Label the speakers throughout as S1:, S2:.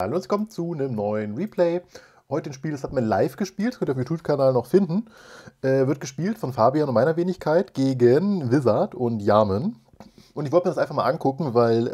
S1: Hallo, es kommt zu einem neuen Replay. Heute ein Spiel, das hat man live gespielt, könnt ihr auf dem YouTube-Kanal noch finden. Wird gespielt von Fabian und meiner Wenigkeit gegen Wizard und Yamen. Und ich wollte mir das einfach mal angucken, weil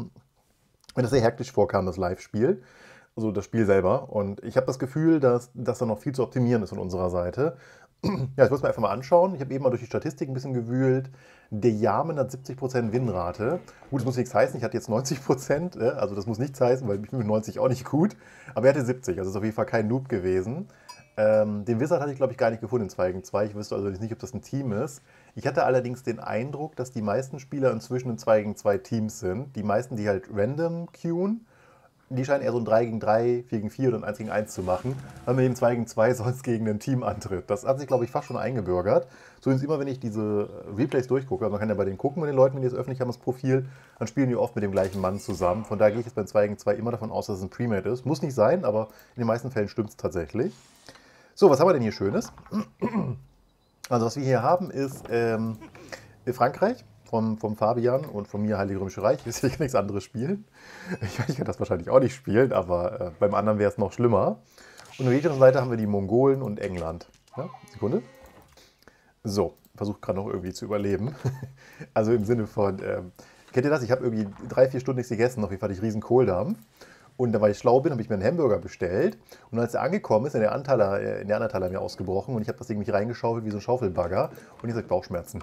S1: mir das sehr hektisch vorkam, das Live-Spiel. Also das Spiel selber. Und ich habe das Gefühl, dass da noch viel zu optimieren ist von unserer Seite. Ja, ich wollte es mir einfach mal anschauen. Ich habe eben mal durch die Statistik ein bisschen gewühlt. Der Yamen hat 70% Winrate. Gut, das muss nichts heißen. Ich hatte jetzt 90%. Also das muss nichts heißen, weil ich bin mit 90 auch nicht gut. Aber er hatte 70. Also ist auf jeden Fall kein Noob gewesen. Den Wizard hatte ich, glaube ich, gar nicht gefunden in 2 gegen 2. Ich wüsste also nicht, ob das ein Team ist. Ich hatte allerdings den Eindruck, dass die meisten Spieler inzwischen in 2 gegen 2 Teams sind. Die meisten, die halt random queuen, die scheinen eher so ein 3 gegen 3, 4 gegen 4 oder ein 1 gegen 1 zu machen, weil man eben 2 gegen 2 sonst gegen ein Team antritt. Das hat sich, glaube ich, fast schon eingebürgert. Zumindest immer, wenn ich diese Replays durchgucke, also man kann ja bei denen gucken, mit den Leuten, wenn die das öffentlich haben, das Profil, dann spielen die oft mit dem gleichen Mann zusammen. Von daher gehe ich jetzt beim 2 gegen 2 immer davon aus, dass es ein Premade ist. Muss nicht sein, aber in den meisten Fällen stimmt es tatsächlich. So, was haben wir denn hier Schönes? Also, was wir hier haben, ist Frankreich. Vom Fabian und von mir Heilige Römische Reich. Ich kann nichts anderes spielen. Ich kann das wahrscheinlich auch nicht spielen, aber beim anderen wäre es noch schlimmer. Und auf der anderen Seite haben wir die Mongolen und England. Ja, Sekunde. So, versuche gerade noch irgendwie zu überleben. Also im Sinne von, kennt ihr das? Ich habe irgendwie 3, 4 Stunden nichts gegessen, auf jeden Fall hatte ich riesen Kohldampf. Und dann, weil ich schlau bin, habe ich mir einen Hamburger bestellt. Und als er angekommen ist, in der Neandertaler mir ausgebrochen. Und ich habe das Ding mich reingeschaufelt wie so ein Schaufelbagger. Und jetzt habe ich Bauchschmerzen.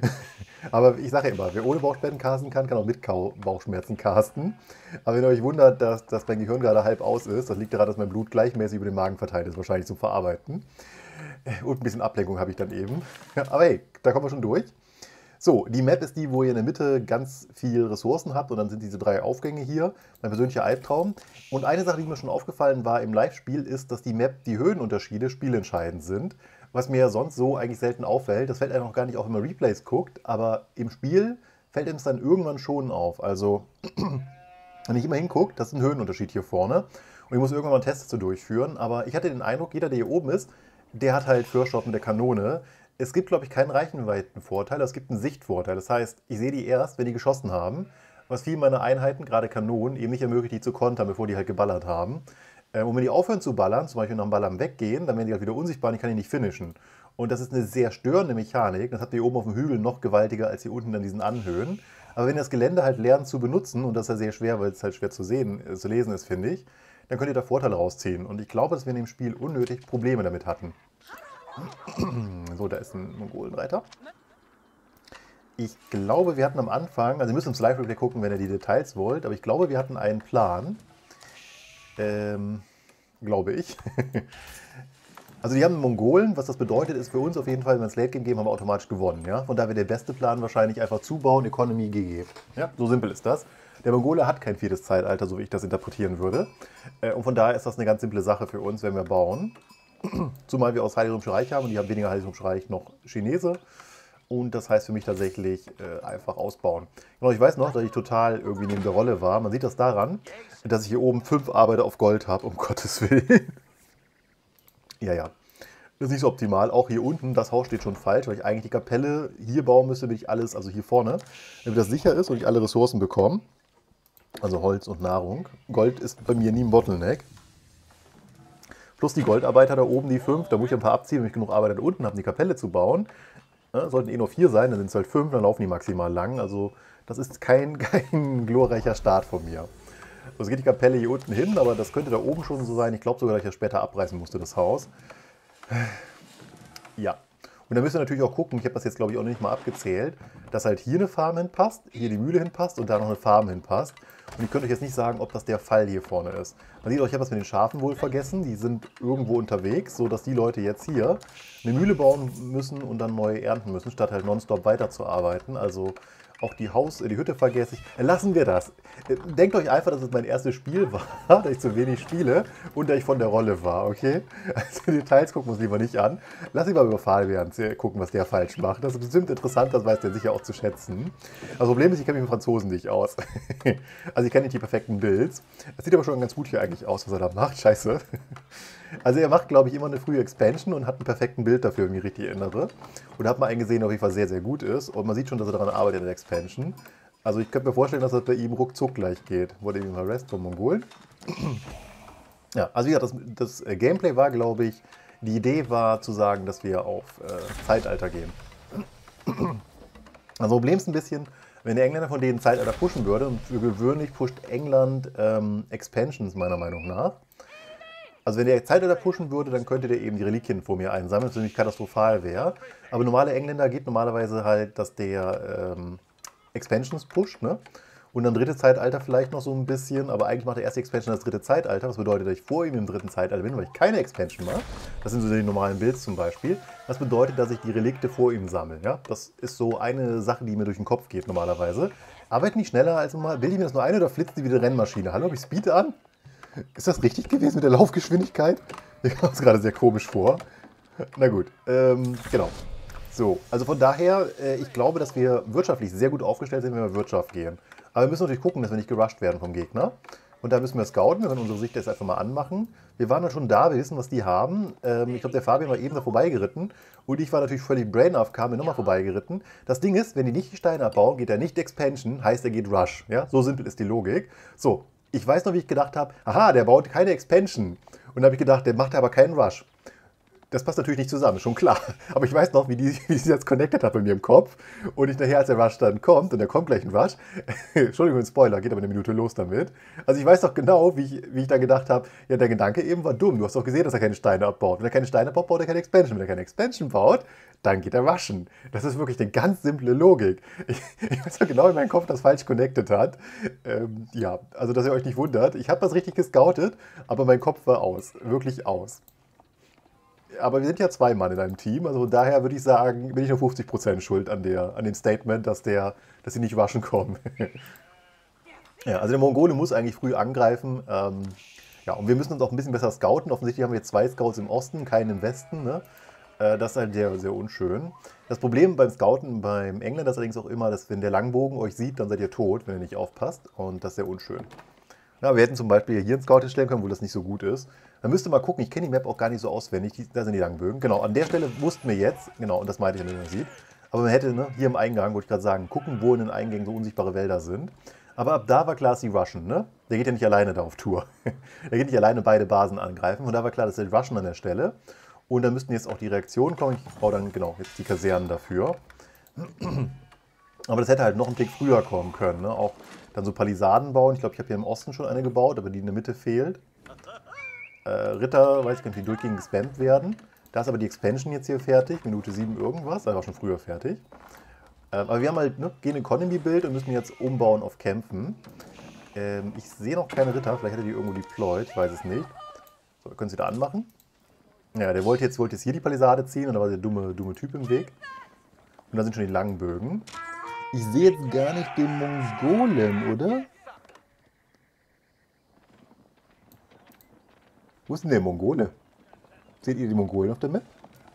S1: Aber ich sage ja immer, wer ohne Bauchschmerzen casten kann, kann auch mit Bauchschmerzen casten. Aber wenn ihr euch wundert, dass mein Gehirn gerade halb aus ist, das liegt daran, dass mein Blut gleichmäßig über den Magen verteilt ist, wahrscheinlich zum Verarbeiten. Und ein bisschen Ablenkung habe ich dann eben. Aber hey, da kommen wir schon durch. So, die Map ist die, wo ihr in der Mitte ganz viel Ressourcen habt und dann sind diese 3 Aufgänge hier. Mein persönlicher Albtraum. Und eine Sache, die mir schon aufgefallen war im Live-Spiel, ist, dass die Map, die Höhenunterschiede spielentscheidend sind. Was mir ja sonst so eigentlich selten auffällt. Das fällt einem auch gar nicht auf, wenn man Replays guckt, aber im Spiel fällt einem es dann irgendwann schon auf. Also, wenn ich immer hingucke, das ist ein Höhenunterschied hier vorne. Und ich muss irgendwann mal einen Test dazu durchführen. Aber ich hatte den Eindruck, jeder, der hier oben ist, der hat halt First Shot mit der Kanone. Es gibt, glaube ich, keinen Reichweitenvorteil, es gibt einen Sichtvorteil. Das heißt, ich sehe die erst, wenn die geschossen haben, was vielen meiner Einheiten, gerade Kanonen, eben nicht ermöglicht, die zu kontern, bevor die halt geballert haben. Und wenn die aufhören zu ballern, zum Beispiel nach dem Ballern weggehen, dann werden die halt wieder unsichtbar und ich kann die nicht finishen. Und das ist eine sehr störende Mechanik. Das habt ihr hier oben auf dem Hügel noch gewaltiger als hier unten an diesen Anhöhen. Aber wenn ihr das Gelände halt lernt zu benutzen, und das ist ja sehr schwer, weil es halt schwer zu sehen, zu lesen ist, finde ich, dann könnt ihr da Vorteile rausziehen. Und ich glaube, dass wir in dem Spiel unnötig Probleme damit hatten. So, da ist ein Mongolenreiter. Ich glaube, wir hatten am Anfang, also ihr müsst ins Live-Replay gucken, wenn ihr die Details wollt, aber ich glaube, wir hatten einen Plan. Glaube ich. Also die haben Mongolen, was das bedeutet, ist für uns auf jeden Fall, wenn wir ins Late Game geben, haben wir automatisch gewonnen. Ja? Von daher wäre der beste Plan wahrscheinlich einfach zubauen, Economy GG. Ja? So simpel ist das. Der Mongole hat kein 4. Zeitalter, so wie ich das interpretieren würde. Und von daher ist das eine ganz simple Sache für uns, wenn wir bauen. Zumal wir aus Heilige Römische Reich haben und die haben weniger Heilige Römische Reich noch Chinese. Und das heißt für mich tatsächlich einfach ausbauen. Genau, ich weiß noch, dass ich total irgendwie neben der Rolle war. Man sieht das daran, dass ich hier oben 5 Arbeiter auf Gold habe, um Gottes Willen. Ja. Das ist nicht so optimal. Auch hier unten, das Haus steht schon falsch, weil ich eigentlich die Kapelle hier bauen müsste, damit ich alles, also hier vorne, damit das sicher ist und ich alle Ressourcen bekomme. Also Holz und Nahrung. Gold ist bei mir nie ein Bottleneck. Plus die Goldarbeiter da oben, die 5, da muss ich ein paar abziehen, wenn ich genug Arbeiter da unten habe, um die Kapelle zu bauen. Ja, sollten eh nur 4 sein, dann sind es halt 5, dann laufen die maximal lang. Also das ist kein glorreicher Start von mir. Also geht die Kapelle hier unten hin, aber das könnte da oben schon so sein. Ich glaube sogar, dass ich das später abreißen musste, das Haus. Ja. Und dann müsst ihr natürlich auch gucken, ich habe das jetzt glaube ich auch nicht mal abgezählt, dass halt hier eine Farm hinpasst, hier die Mühle hinpasst und da noch eine Farm hinpasst. Und ich könnte euch jetzt nicht sagen, ob das der Fall hier vorne ist. Man sieht auch, ich habe das mit den Schafen wohl vergessen, die sind irgendwo unterwegs, sodass die Leute jetzt hier eine Mühle bauen müssen und dann neu ernten müssen, statt halt nonstop weiterzuarbeiten. Also auch die Hütte vergesse ich. Lassen wir das. Denkt euch einfach, dass es mein erstes Spiel war, dass ich zu wenig spiele und dass ich von der Rolle war, okay? Also Details gucken wir uns lieber nicht an. Lass mich mal über Fabian gucken, was der falsch macht. Das ist bestimmt interessant, das weiß der sicher auch zu schätzen. Das Problem ist, ich kenne mich mit Franzosen nicht aus. Also ich kenne nicht die perfekten Builds. Das sieht aber schon ganz gut hier eigentlich aus, was er da macht. Scheiße. Also er macht, glaube ich, immer eine frühe Expansion und hat einen perfekten Bild dafür, wenn ich mich richtig erinnere. Und da hat man einen gesehen, der auf jeden Fall sehr, sehr gut ist. Und man sieht schon, dass er daran arbeitet in der Expansion. Also ich könnte mir vorstellen, dass das bei ihm ruckzuck gleich geht. Wurde eben mal Rest vom Mongolen. Ja, also ja, das Gameplay war, glaube ich, die Idee war zu sagen, dass wir auf Zeitalter gehen. Also Problem ist ein bisschen, wenn der Engländer von denen Zeitalter pushen würde, und für gewöhnlich pusht England Expansions meiner Meinung nach. Also wenn der Zeitalter pushen würde, dann könnte der eben die Reliquien vor mir einsammeln, was nämlich katastrophal wäre. Aber normale Engländer geht normalerweise halt, dass der Expansions pusht, ne? Und dann dritte Zeitalter vielleicht noch so ein bisschen, aber eigentlich macht der erste Expansion das dritte Zeitalter, was bedeutet, dass ich vor ihm im dritten Zeitalter bin, weil ich keine Expansion mache. Das sind so die normalen Builds zum Beispiel. Das bedeutet, dass ich die Relikte vor ihm sammle. Ja? Das ist so eine Sache, die mir durch den Kopf geht normalerweise. Arbeit nicht schneller als normal. Will ich mir das nur ein oder flitzt die wie eine Rennmaschine? Hallo, habe ich Speed an? Ist das richtig gewesen mit der Laufgeschwindigkeit? Mir kam es gerade sehr komisch vor. Na gut, genau. So, also von daher, ich glaube, dass wir wirtschaftlich sehr gut aufgestellt sind, wenn wir Wirtschaft gehen. Aber wir müssen natürlich gucken, dass wir nicht gerusht werden vom Gegner. Und da müssen wir scouten, wir können unsere Sicht jetzt einfach mal anmachen. Wir waren dann schon da, wir wissen, was die haben. Ich glaube, der Fabian war eben da vorbeigeritten. Und ich war natürlich völlig brain AFK, bin nochmal vorbeigeritten. Das Ding ist, wenn die nicht die Steine abbauen, geht er nicht Expansion, heißt er geht Rush. Ja? So simpel ist die Logik. So, ich weiß noch, wie ich gedacht habe, aha, der baut keine Expansion. Und da habe ich gedacht, der macht aber keinen Rush. Das passt natürlich nicht zusammen, schon klar. Aber ich weiß noch, wie die sich jetzt connected hat bei mir im Kopf. Und ich nachher, als der Rush dann kommt, und da kommt gleich ein Rush, Entschuldigung, Spoiler, geht aber eine Minute los damit. Also ich weiß doch genau, wie ich dann gedacht habe, ja, der Gedanke eben war dumm. Du hast doch gesehen, dass er keine Steine abbaut. Wenn er keine Steine abbaut, baut er keine Expansion. Wenn er keine Expansion baut, dann geht er rushen. Das ist wirklich eine ganz simple Logik. Ich weiß doch genau, wie mein Kopf das falsch connected hat. Ja, also dass ihr euch nicht wundert. Ich habe das richtig gescoutet, aber mein Kopf war aus. Wirklich aus. Aber wir sind ja zwei Mann in einem Team, also von daher würde ich sagen, bin ich nur 50% schuld an dem Statement, dass sie nicht waschen kommen. Ja, also der Mongole muss eigentlich früh angreifen. Ja, und wir müssen uns auch ein bisschen besser scouten. Offensichtlich haben wir jetzt 2 Scouts im Osten, keinen im Westen. Ne? Das ist halt sehr, sehr unschön. Das Problem beim Scouten beim Engländer ist allerdings auch immer, dass wenn der Langbogen euch sieht, dann seid ihr tot, wenn ihr nicht aufpasst. Und das ist sehr unschön. Ja, wir hätten zum Beispiel hier einen Scout hinstellen können, wo das nicht so gut ist. Dann müsst ihr mal gucken, ich kenne die Map auch gar nicht so auswendig. Da sind die Langbögen. Genau, an der Stelle wussten wir jetzt, genau, und das meinte ich, wenn man sieht. Aber man hätte, ne, hier im Eingang, wollte ich gerade sagen, gucken, wo in den Eingängen so unsichtbare Wälder sind. Aber ab da war klar, dass die rushen, ne? Der geht ja nicht alleine da auf Tour. Der geht nicht alleine beide Basen angreifen. Und da war klar, dass die rushen an der Stelle. Und dann müssten jetzt auch die Reaktionen kommen. Ich baue dann, genau, jetzt die Kasernen dafür. Aber das hätte halt noch einen Tick früher kommen können, ne? Auch dann so Palisaden bauen. Ich glaube, ich habe hier im Osten schon eine gebaut, aber die in der Mitte fehlt. Ritter, weiß ich gar nicht, wie durchgehend gespammt werden. Da ist aber die Expansion jetzt hier fertig, Minute 7 irgendwas, da war schon früher fertig. Aber wir haben halt, ne, gehen Economy-Bild und müssen jetzt umbauen auf Kämpfen. Ich sehe noch keine Ritter, vielleicht hat er die irgendwo deployed, ich weiß es nicht. So, können Sie da anmachen? Ja, der wollte jetzt hier die Palisade ziehen und da war der dumme Typ im Weg. Und da sind schon die langen Bögen. Ich sehe jetzt gar nicht den Mongolen, oder? Wo ist denn der Mongole? Seht ihr die Mongolen auf der Map?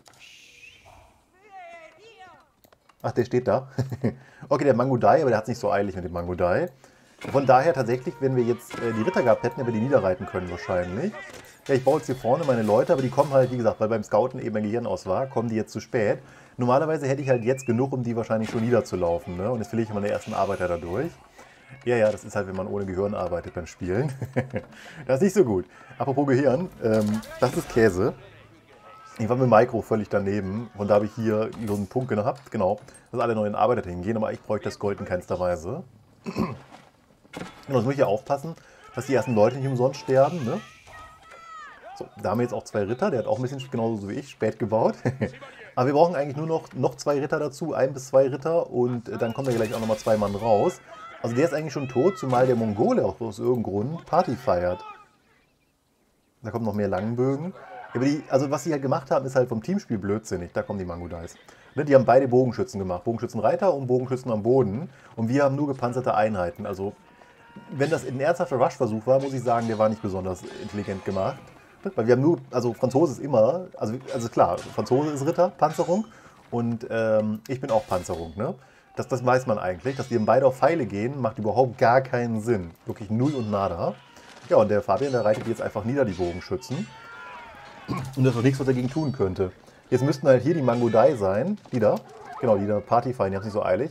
S1: Ach, der steht da. Okay, der Mangudai, aber der hat es nicht so eilig mit dem Mangudai. Von daher tatsächlich, wenn wir jetzt die Ritter gehabt hätten, hätten wir die niederreiten können wahrscheinlich. Ja, ich baue jetzt hier vorne meine Leute, aber die kommen halt, wie gesagt, weil beim Scouten eben mein Gehirn aus war, kommen die jetzt zu spät. Normalerweise hätte ich halt jetzt genug, um die wahrscheinlich schon niederzulaufen, ne? Und jetzt verliere ich meine ersten Arbeiter dadurch. Ja, das ist halt, wenn man ohne Gehirn arbeitet beim Spielen. Das ist nicht so gut. Apropos Gehirn, das ist Käse. Ich war mit Micro völlig daneben und da habe ich hier so einen Punkt gehabt, genau, dass alle neuen Arbeiter hingehen, aber ich bräuchte das Gold in keinster Weise. Und das muss ich ja aufpassen, dass die ersten Leute nicht umsonst sterben, ne? So, da haben wir jetzt auch 2 Ritter, der hat auch ein bisschen genauso wie ich spät gebaut. Aber wir brauchen eigentlich nur noch 2 Ritter dazu, 1 bis 2 Ritter und dann kommen da gleich auch nochmal 2 Mann raus. Also der ist eigentlich schon tot, zumal der Mongole auch aus irgendeinem Grund Party feiert. Da kommen noch mehr Langenbögen. Aber also was sie halt gemacht haben, ist halt vom Teamspiel blödsinnig. Da kommen die Mangudais. Ne, die haben beide Bogenschützen gemacht. Bogenschützenreiter und Bogenschützen am Boden. Und wir haben nur gepanzerte Einheiten. Also wenn das ein ernsthafter Rush-Versuch war, muss ich sagen, der war nicht besonders intelligent gemacht. Weil wir haben nur, also Franzose ist immer, also klar, Franzose ist Ritter, Panzerung. Und ich bin auch Panzerung, ne? Das weiß man eigentlich. Dass die beide auf Pfeile gehen, macht überhaupt gar keinen Sinn. Wirklich null und nada. Ja, und der Fabian, der reitet jetzt einfach nieder, die Bogenschützen. Und das ist auch nichts, was er dagegen tun könnte. Jetzt müssten halt hier die Mangudai sein. Die da. Genau, die da Party feiern, die haben es nicht so eilig.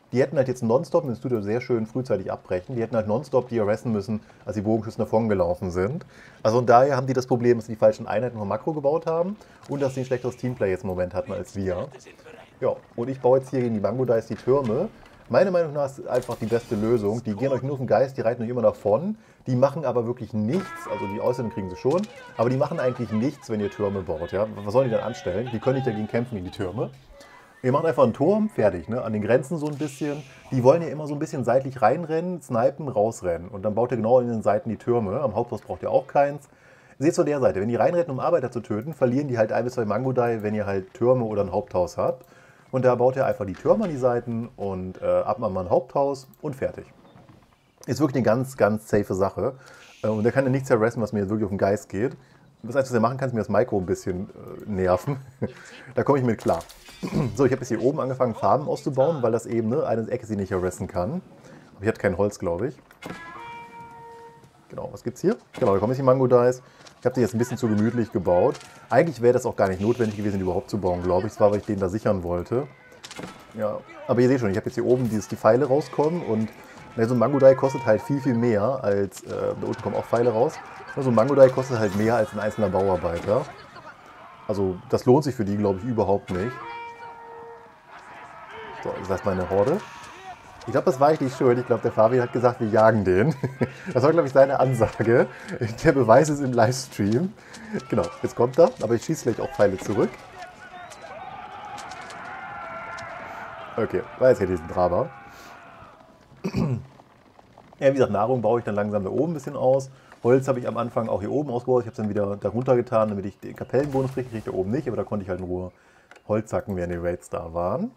S1: Die hätten halt jetzt nonstop, das tut er sehr schön frühzeitig abbrechen, die hätten halt nonstop die arresten müssen, als die Bogenschützen davon gelaufen sind. Also und daher haben die das Problem, dass sie die falschen Einheiten von Makro gebaut haben und dass sie ein schlechteres Teamplay jetzt im Moment hatten als wir. Ja, und ich baue jetzt hier gegen die Mango Dice die Türme. Meiner Meinung nach ist einfach die beste Lösung. Die gehen euch nur auf den Geist, die reiten euch immer davon. Die machen aber wirklich nichts. Also die Äußeren kriegen sie schon. Aber die machen eigentlich nichts, wenn ihr Türme baut. Ja? Was sollen die dann anstellen? Die können nicht dagegen kämpfen gegen die Türme. Ihr macht einfach einen Turm, fertig. Ne? An den Grenzen so ein bisschen. Die wollen ja immer so ein bisschen seitlich reinrennen, snipen, rausrennen. Und dann baut ihr genau in den Seiten die Türme. Am Haupthaus braucht ihr auch keins. Seht zu der Seite. Wenn die reinrennen, um Arbeiter zu töten, verlieren die halt 1 bis 2 Mangodai, wenn ihr halt Türme oder ein Haupthaus habt. Und da baut ihr einfach die Türme an die Seiten und ab mal ein Haupthaus und fertig. Ist wirklich eine ganz, ganz safe Sache. Und der kann ja nichts harassen, was mir jetzt wirklich auf den Geist geht. Das Einzige, was er machen kann, ist mir das Micro ein bisschen nerven. Da komme ich mit klar. So, ich habe jetzt hier oben angefangen, Farben auszubauen, weil das eben eine Ecke sie nicht harassen kann. Aber ich hatte kein Holz, glaube ich. Genau, was gibt's hier? Genau, da kommen jetzt die Mango Dice. Ich habe die jetzt ein bisschen zu gemütlich gebaut. Eigentlich wäre das auch gar nicht notwendig gewesen, die überhaupt zu bauen, glaube ich. Das war, weil ich den da sichern wollte. Ja, aber ihr seht schon, ich habe jetzt hier oben die Pfeile rauskommen und so ein Mango Die kostet halt viel, viel mehr als, da unten kommen auch Pfeile raus. So ein Mango Die kostet halt mehr als ein einzelner Bauarbeiter. Also das lohnt sich für die, glaube ich, überhaupt nicht. So, das ist meine Horde. Ich glaube, das war ich nicht schön. Ich glaube, der Fabian hat gesagt, wir jagen den. Das war, glaube ich, seine Ansage. Der Beweis ist im Livestream. Genau, jetzt kommt er. Aber ich schieße gleich auch Pfeile zurück. Okay, war jetzt hier diesen Drama. Ja, wie gesagt, Nahrung baue ich dann langsam da oben ein bisschen aus. Holz habe ich am Anfang auch hier oben ausgebaut. Ich habe es dann wieder darunter getan, damit ich den Kapellenbonus kriege. Ich da oben nicht, aber da konnte ich halt in Ruhe Holz hacken, während die Raids da waren.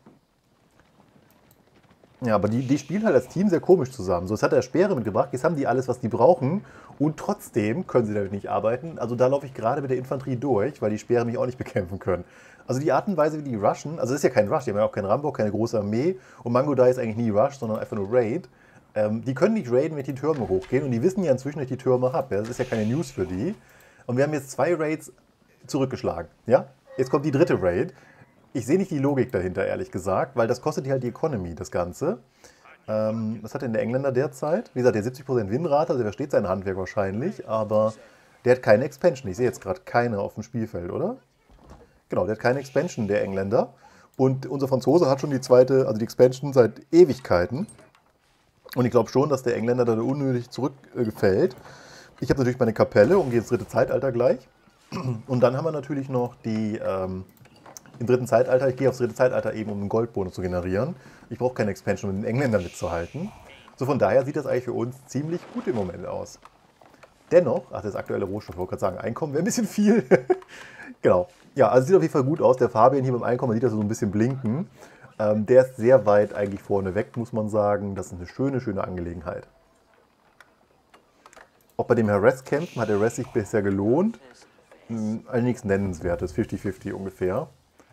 S1: Ja, aber die spielen halt als Team sehr komisch zusammen. So, jetzt hat er Speere mitgebracht, jetzt haben die alles, was die brauchen und trotzdem können sie damit nicht arbeiten. Also da laufe ich gerade mit der Infanterie durch, weil die Speere mich auch nicht bekämpfen können. Also die Art und Weise, wie die rushen, also das ist ja kein Rush, die haben ja auch keinen Rambo, keine große Armee und Mango Dai ist eigentlich nie Rush, sondern einfach nur Raid. Die können nicht raiden, wenn die Türme hochgehen und die wissen ja inzwischen, dass ich die Türme habe. Ja? Das ist ja keine News für die. Und wir haben jetzt 2 Raids zurückgeschlagen. Ja? Jetzt kommt die dritte Raid. Ich sehe nicht die Logik dahinter, ehrlich gesagt, weil das kostet halt die Economy, das Ganze. Was hat denn der Engländer derzeit? Wie gesagt, der 70% Winrate, also der versteht sein Handwerk wahrscheinlich, aber der hat keine Expansion. Ich sehe jetzt gerade keine auf dem Spielfeld, oder? Genau, der hat keine Expansion, der Engländer. Und unser Franzose hat schon die zweite, also die Expansion seit Ewigkeiten. Und ich glaube schon, dass der Engländer da unnötig zurückgefällt. Ich habe natürlich meine Kapelle und gehe ins dritte Zeitalter gleich. Und dann haben wir natürlich noch die... im dritten Zeitalter, ich gehe aufs dritte Zeitalter eben, um einen Goldbonus zu generieren. Ich brauche keine Expansion, um den Engländern mitzuhalten. So von daher sieht das eigentlich für uns ziemlich gut im Moment aus. Dennoch, ach, das aktuelle Rohstoff, ich wollte gerade sagen, Einkommen wäre ein bisschen viel. Genau. Ja, also sieht auf jeden Fall gut aus. Der Fabian hier beim Einkommen, man sieht das so ein bisschen blinken. Der ist sehr weit eigentlich vorne weg, muss man sagen. Das ist eine schöne, schöne Angelegenheit. Auch bei dem Harass-Kämpfen hat der Harass sich bisher gelohnt. Also nichts Nennenswertes, 50-50 ungefähr.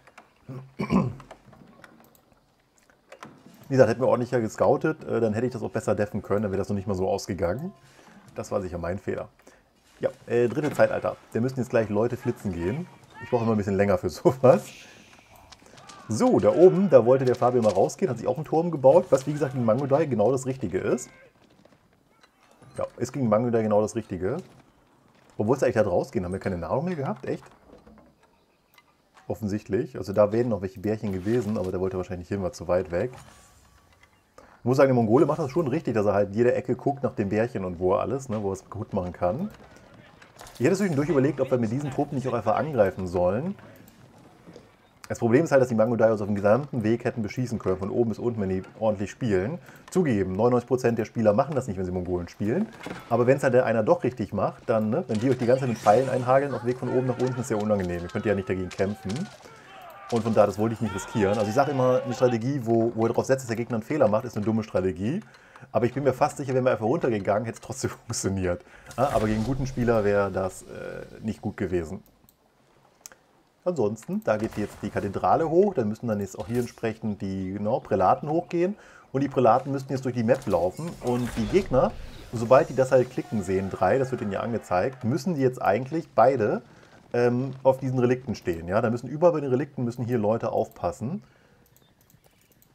S1: Wie gesagt, hätten wir ordentlicher gescoutet, dann hätte ich das auch besser deffen können, dann wäre das noch nicht mal so ausgegangen. Das war sicher mein Fehler. Ja, dritte Zeitalter. Da müssen jetzt gleich Leute flitzen gehen. Ich brauche immer ein bisschen länger für sowas. So, da oben, da wollte der Fabian mal rausgehen, hat sich auch einen Turm gebaut, was wie gesagt gegen Mango Dai genau das Richtige ist. Ja, ist gegen Mango Dai genau das Richtige. Obwohl es eigentlich da rausgehen, haben wir keine Nahrung mehr gehabt, echt? Offensichtlich. Also da wären noch welche Bärchen gewesen, aber der wollte wahrscheinlich hin, war zu weit weg. Ich muss sagen, der Mongole macht das schon richtig, dass er halt jede Ecke guckt nach dem Bärchen und wo er alles, ne, wo er es gut machen kann. Ich hätte zwischendurch überlegt, ob wir mit diesen Truppen nicht auch einfach angreifen sollen. Das Problem ist halt, dass die Mango Dai uns auf dem gesamten Weg hätten beschießen können, von oben bis unten, wenn die ordentlich spielen. Zugegeben, 99% der Spieler machen das nicht, wenn sie Mongolen spielen. Aber wenn es halt einer doch richtig macht, dann, ne, wenn die euch die ganze Zeit mit Pfeilen einhageln, auf dem Weg von oben nach unten, ist sehr unangenehm. Ihr könnt ja nicht dagegen kämpfen. Und von da, das wollte ich nicht riskieren. Also ich sage immer, eine Strategie, wo ihr darauf setzt, dass der Gegner einen Fehler macht, ist eine dumme Strategie. Aber ich bin mir fast sicher, wenn wir einfach runtergegangen, hätte es trotzdem funktioniert. Aber gegen einen guten Spieler wäre das nicht gut gewesen. Ansonsten, da geht jetzt die Kathedrale hoch, dann müssen dann jetzt auch hier entsprechend die Prälaten hochgehen und die Prälaten müssten jetzt durch die Map laufen und die Gegner, sobald die das halt klicken sehen, 3, das wird ihnen ja angezeigt, müssen die jetzt eigentlich beide auf diesen Relikten stehen. Ja? Da müssen überall bei den Relikten müssen hier Leute aufpassen.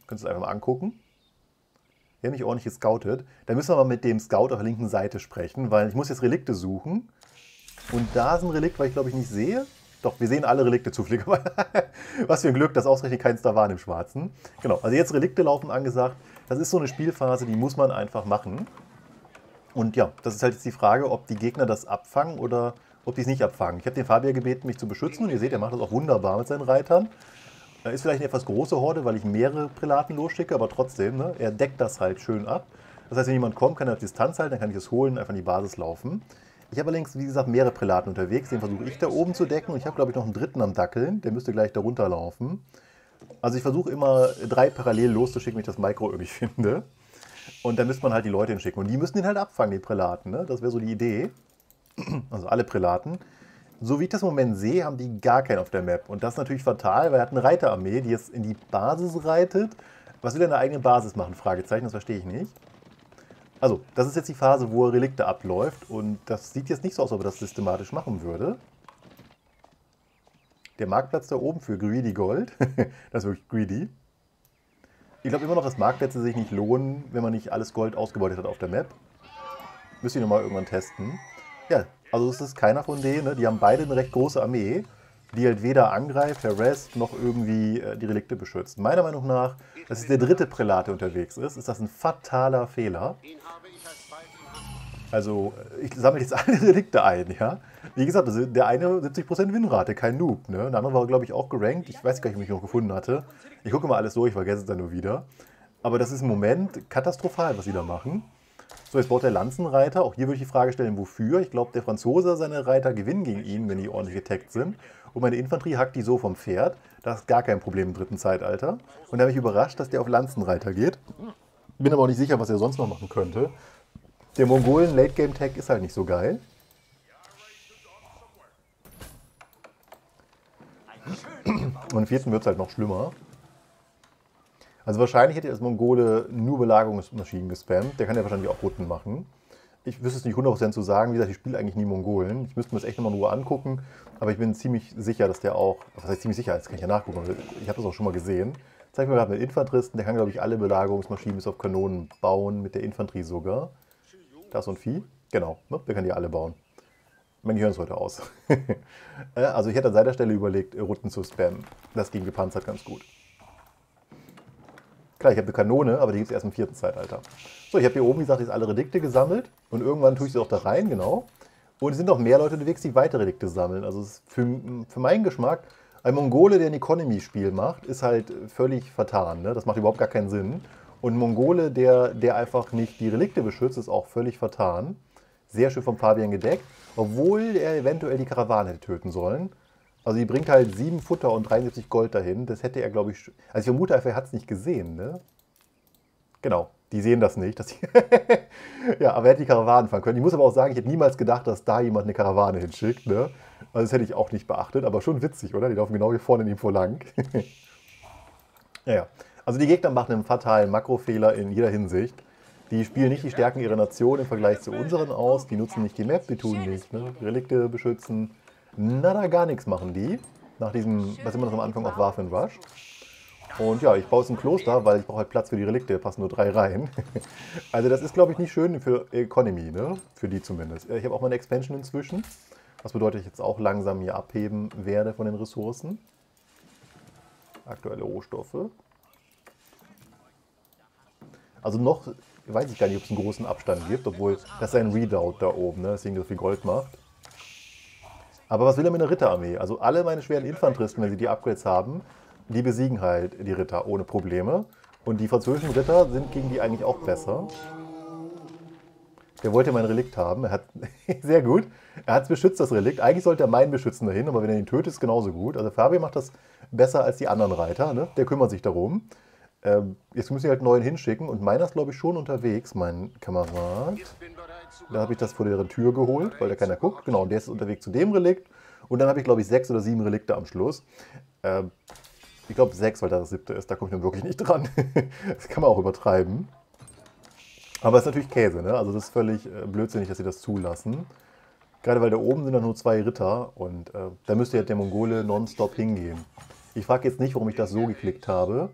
S1: Könnt ihr es einfach mal angucken. Die haben mich ordentlich gescoutet. Da müssen wir mal mit dem Scout auf der linken Seite sprechen, weil ich muss jetzt Relikte suchen. Und da ist ein Relikt, weil ich glaube ich nicht sehe. Doch, wir sehen alle Relikte zufälligerweise. Was für ein Glück, dass ausgerechnet keins da war im Schwarzen. Genau, also jetzt Relikte laufen angesagt. Das ist so eine Spielphase, die muss man einfach machen. Und ja, das ist halt jetzt die Frage, ob die Gegner das abfangen oder ob die es nicht abfangen. Ich habe den Fabian gebeten, mich zu beschützen und ihr seht, er macht das auch wunderbar mit seinen Reitern. Ist vielleicht eine etwas große Horde, weil ich mehrere Prälaten losschicke, aber trotzdem, ne, er deckt das halt schön ab. Das heißt, wenn jemand kommt, kann er auf Distanz halten, dann kann ich es holen und einfach in die Basis laufen. Ich habe allerdings, wie gesagt, mehrere Prälaten unterwegs, den versuche ich da oben zu decken und ich habe, glaube ich, noch einen dritten am Dackeln, der müsste gleich da runterlaufen. Also ich versuche immer 3 parallel loszuschicken, wenn ich das Micro irgendwie finde. Und dann müsste man halt die Leute hinschicken. Und die müssen den halt abfangen, die Prälaten, ne? Das wäre so die Idee. Also alle Prälaten. So wie ich das im Moment sehe, haben die gar keinen auf der Map. Und das ist natürlich fatal, weil er hat eine Reiterarmee, die jetzt in die Basis reitet. Was will er in der eigenen Basis machen? Fragezeichen, das verstehe ich nicht. Also, das ist jetzt die Phase, wo Relikte abläuft. Und das sieht jetzt nicht so aus, als ob er das systematisch machen würde. Der Marktplatz da oben für Greedy Gold. Das ist wirklich greedy. Ich glaube immer noch, dass Marktplätze sich nicht lohnen, wenn man nicht alles Gold ausgebeutet hat auf der Map. Müsst ihr nochmal irgendwann testen. Ja, also es ist keiner von denen, ne? Die haben beide eine recht große Armee, die halt weder angreift, harassed, noch irgendwie die Relikte beschützt. Meiner Meinung nach, dass es der dritte Prälat, der unterwegs ist das ein fataler Fehler. Also, ich sammle jetzt alle Relikte ein, ja. Wie gesagt, also der eine 70% Winrate, kein Noob, ne? Der andere war, glaube ich, auch gerankt. Ich weiß gar nicht, ob ich mich noch gefunden hatte. Ich gucke mal alles durch, ich vergesse es dann nur wieder. Aber das ist im Moment katastrophal, was sie da machen. So, jetzt baut der Lanzenreiter. Auch hier würde ich die Frage stellen, wofür. Ich glaube, der Franzose, seine Reiter gewinnen gegen ihn, wenn die ordentlich getaggt sind. Und meine Infanterie hackt die so vom Pferd. Das ist gar kein Problem im dritten Zeitalter. Und da habe ich überrascht, dass der auf Lanzenreiter geht. Bin aber auch nicht sicher, was er sonst noch machen könnte. Der Mongolen Late-Game-Tag ist halt nicht so geil. Und im vierten wird es halt noch schlimmer. Also wahrscheinlich hätte er als Mongole nur Belagerungsmaschinen gespammt. Der kann ja wahrscheinlich auch Rutten machen. Ich wüsste es nicht 100% zu sagen. Wie gesagt, ich spiele eigentlich nie Mongolen. Ich müsste mir das echt nochmal in Ruhe angucken. Aber ich bin ziemlich sicher, dass der auch... Was heißt ziemlich sicher? Das kann ich ja nachgucken. Ich habe das auch schon mal gesehen. Zeig mir gerade mit Infanteristen. Der kann, glaube ich, alle Belagerungsmaschinen bis auf Kanonen bauen. Mit der Infanterie sogar. Da ist so ein Vieh. Genau, ne? Der kann die alle bauen. Mein Gehirn ist heute aus. Also ich hätte an seiner Stelle überlegt, Rutten zu spammen. Das ging gepanzert ganz gut. Klar, ich habe eine Kanone, aber die gibt es erst im vierten Zeitalter. So, ich habe hier oben, wie gesagt, jetzt alle Relikte gesammelt. Und irgendwann tue ich sie auch da rein, genau. Und es sind noch mehr Leute unterwegs, die weitere Relikte sammeln. Also es ist für meinen Geschmack, ein Mongole, der ein Economy-Spiel macht, ist halt völlig vertan. Ne? Das macht überhaupt gar keinen Sinn. Und ein Mongole, der einfach nicht die Relikte beschützt, ist auch völlig vertan. Sehr schön vom Fabian gedeckt. Obwohl er eventuell die Karawane hätte töten sollen. Also die bringt halt 7 Futter und 73 Gold dahin. Das hätte er, glaube ich... Also ich vermute einfach, er hat es nicht gesehen, ne? Genau, die sehen das nicht. Dass ja, aber er hätte die Karawanen fahren können. Ich muss aber auch sagen, ich hätte niemals gedacht, dass da jemand eine Karawane hinschickt, ne? Also das hätte ich auch nicht beachtet, aber schon witzig, oder? Die laufen genau hier vorne in ihm vor lang. Ja, also die Gegner machen einen fatalen Makrofehler in jeder Hinsicht. Die spielen nicht die Stärken ihrer Nation im Vergleich zu unseren aus. Die nutzen nicht die Map, die tun nicht, ne? Relikte beschützen. Nada, gar nichts machen die. Nach diesem, was immer noch am Anfang auch war für ein Rush. Und ja, ich baue jetzt ein Kloster, weil ich brauche halt Platz für die Relikte, passen nur 3 rein. Also das ist, glaube ich, nicht schön für Economy, ne? Für die zumindest. Ich habe auch mal eine Expansion inzwischen. Was bedeutet, ich jetzt auch langsam hier abheben werde von den Ressourcen. Aktuelle Rohstoffe. Also noch weiß ich gar nicht, ob es einen großen Abstand gibt, obwohl das ist ein Redoubt da oben, ne? Deswegen so viel Gold macht. Aber was will er mit einer Ritterarmee? Also alle meine schweren Infanteristen, wenn sie die Upgrades haben, die besiegen halt die Ritter ohne Probleme. Und die französischen Ritter sind gegen die eigentlich auch besser. Der wollte mein Relikt haben. Er hat sehr gut. Er hat es beschützt, das Relikt. Eigentlich sollte er meinen beschützen dahin, aber wenn er ihn tötet, ist es genauso gut. Also Fabian macht das besser als die anderen Reiter. Ne? Der kümmert sich darum. Jetzt müssen wir halt einen neuen hinschicken. Und meiner ist, glaube ich, schon unterwegs, mein Kamerad. Da habe ich das vor der Tür geholt, weil da keiner guckt. Genau, und der ist unterwegs zu dem Relikt. Und dann habe ich, glaube ich, 6 oder 7 Relikte am Schluss. Ich glaube 6, weil da das 7. ist. Da komme ich dann wirklich nicht dran. Das kann man auch übertreiben. Aber es ist natürlich Käse, ne? Also das ist völlig blödsinnig, dass sie das zulassen. Gerade weil da oben sind dann nur 2 Ritter. Und da müsste ja der Mongole nonstop hingehen. Ich frage jetzt nicht, warum ich das so geklickt habe.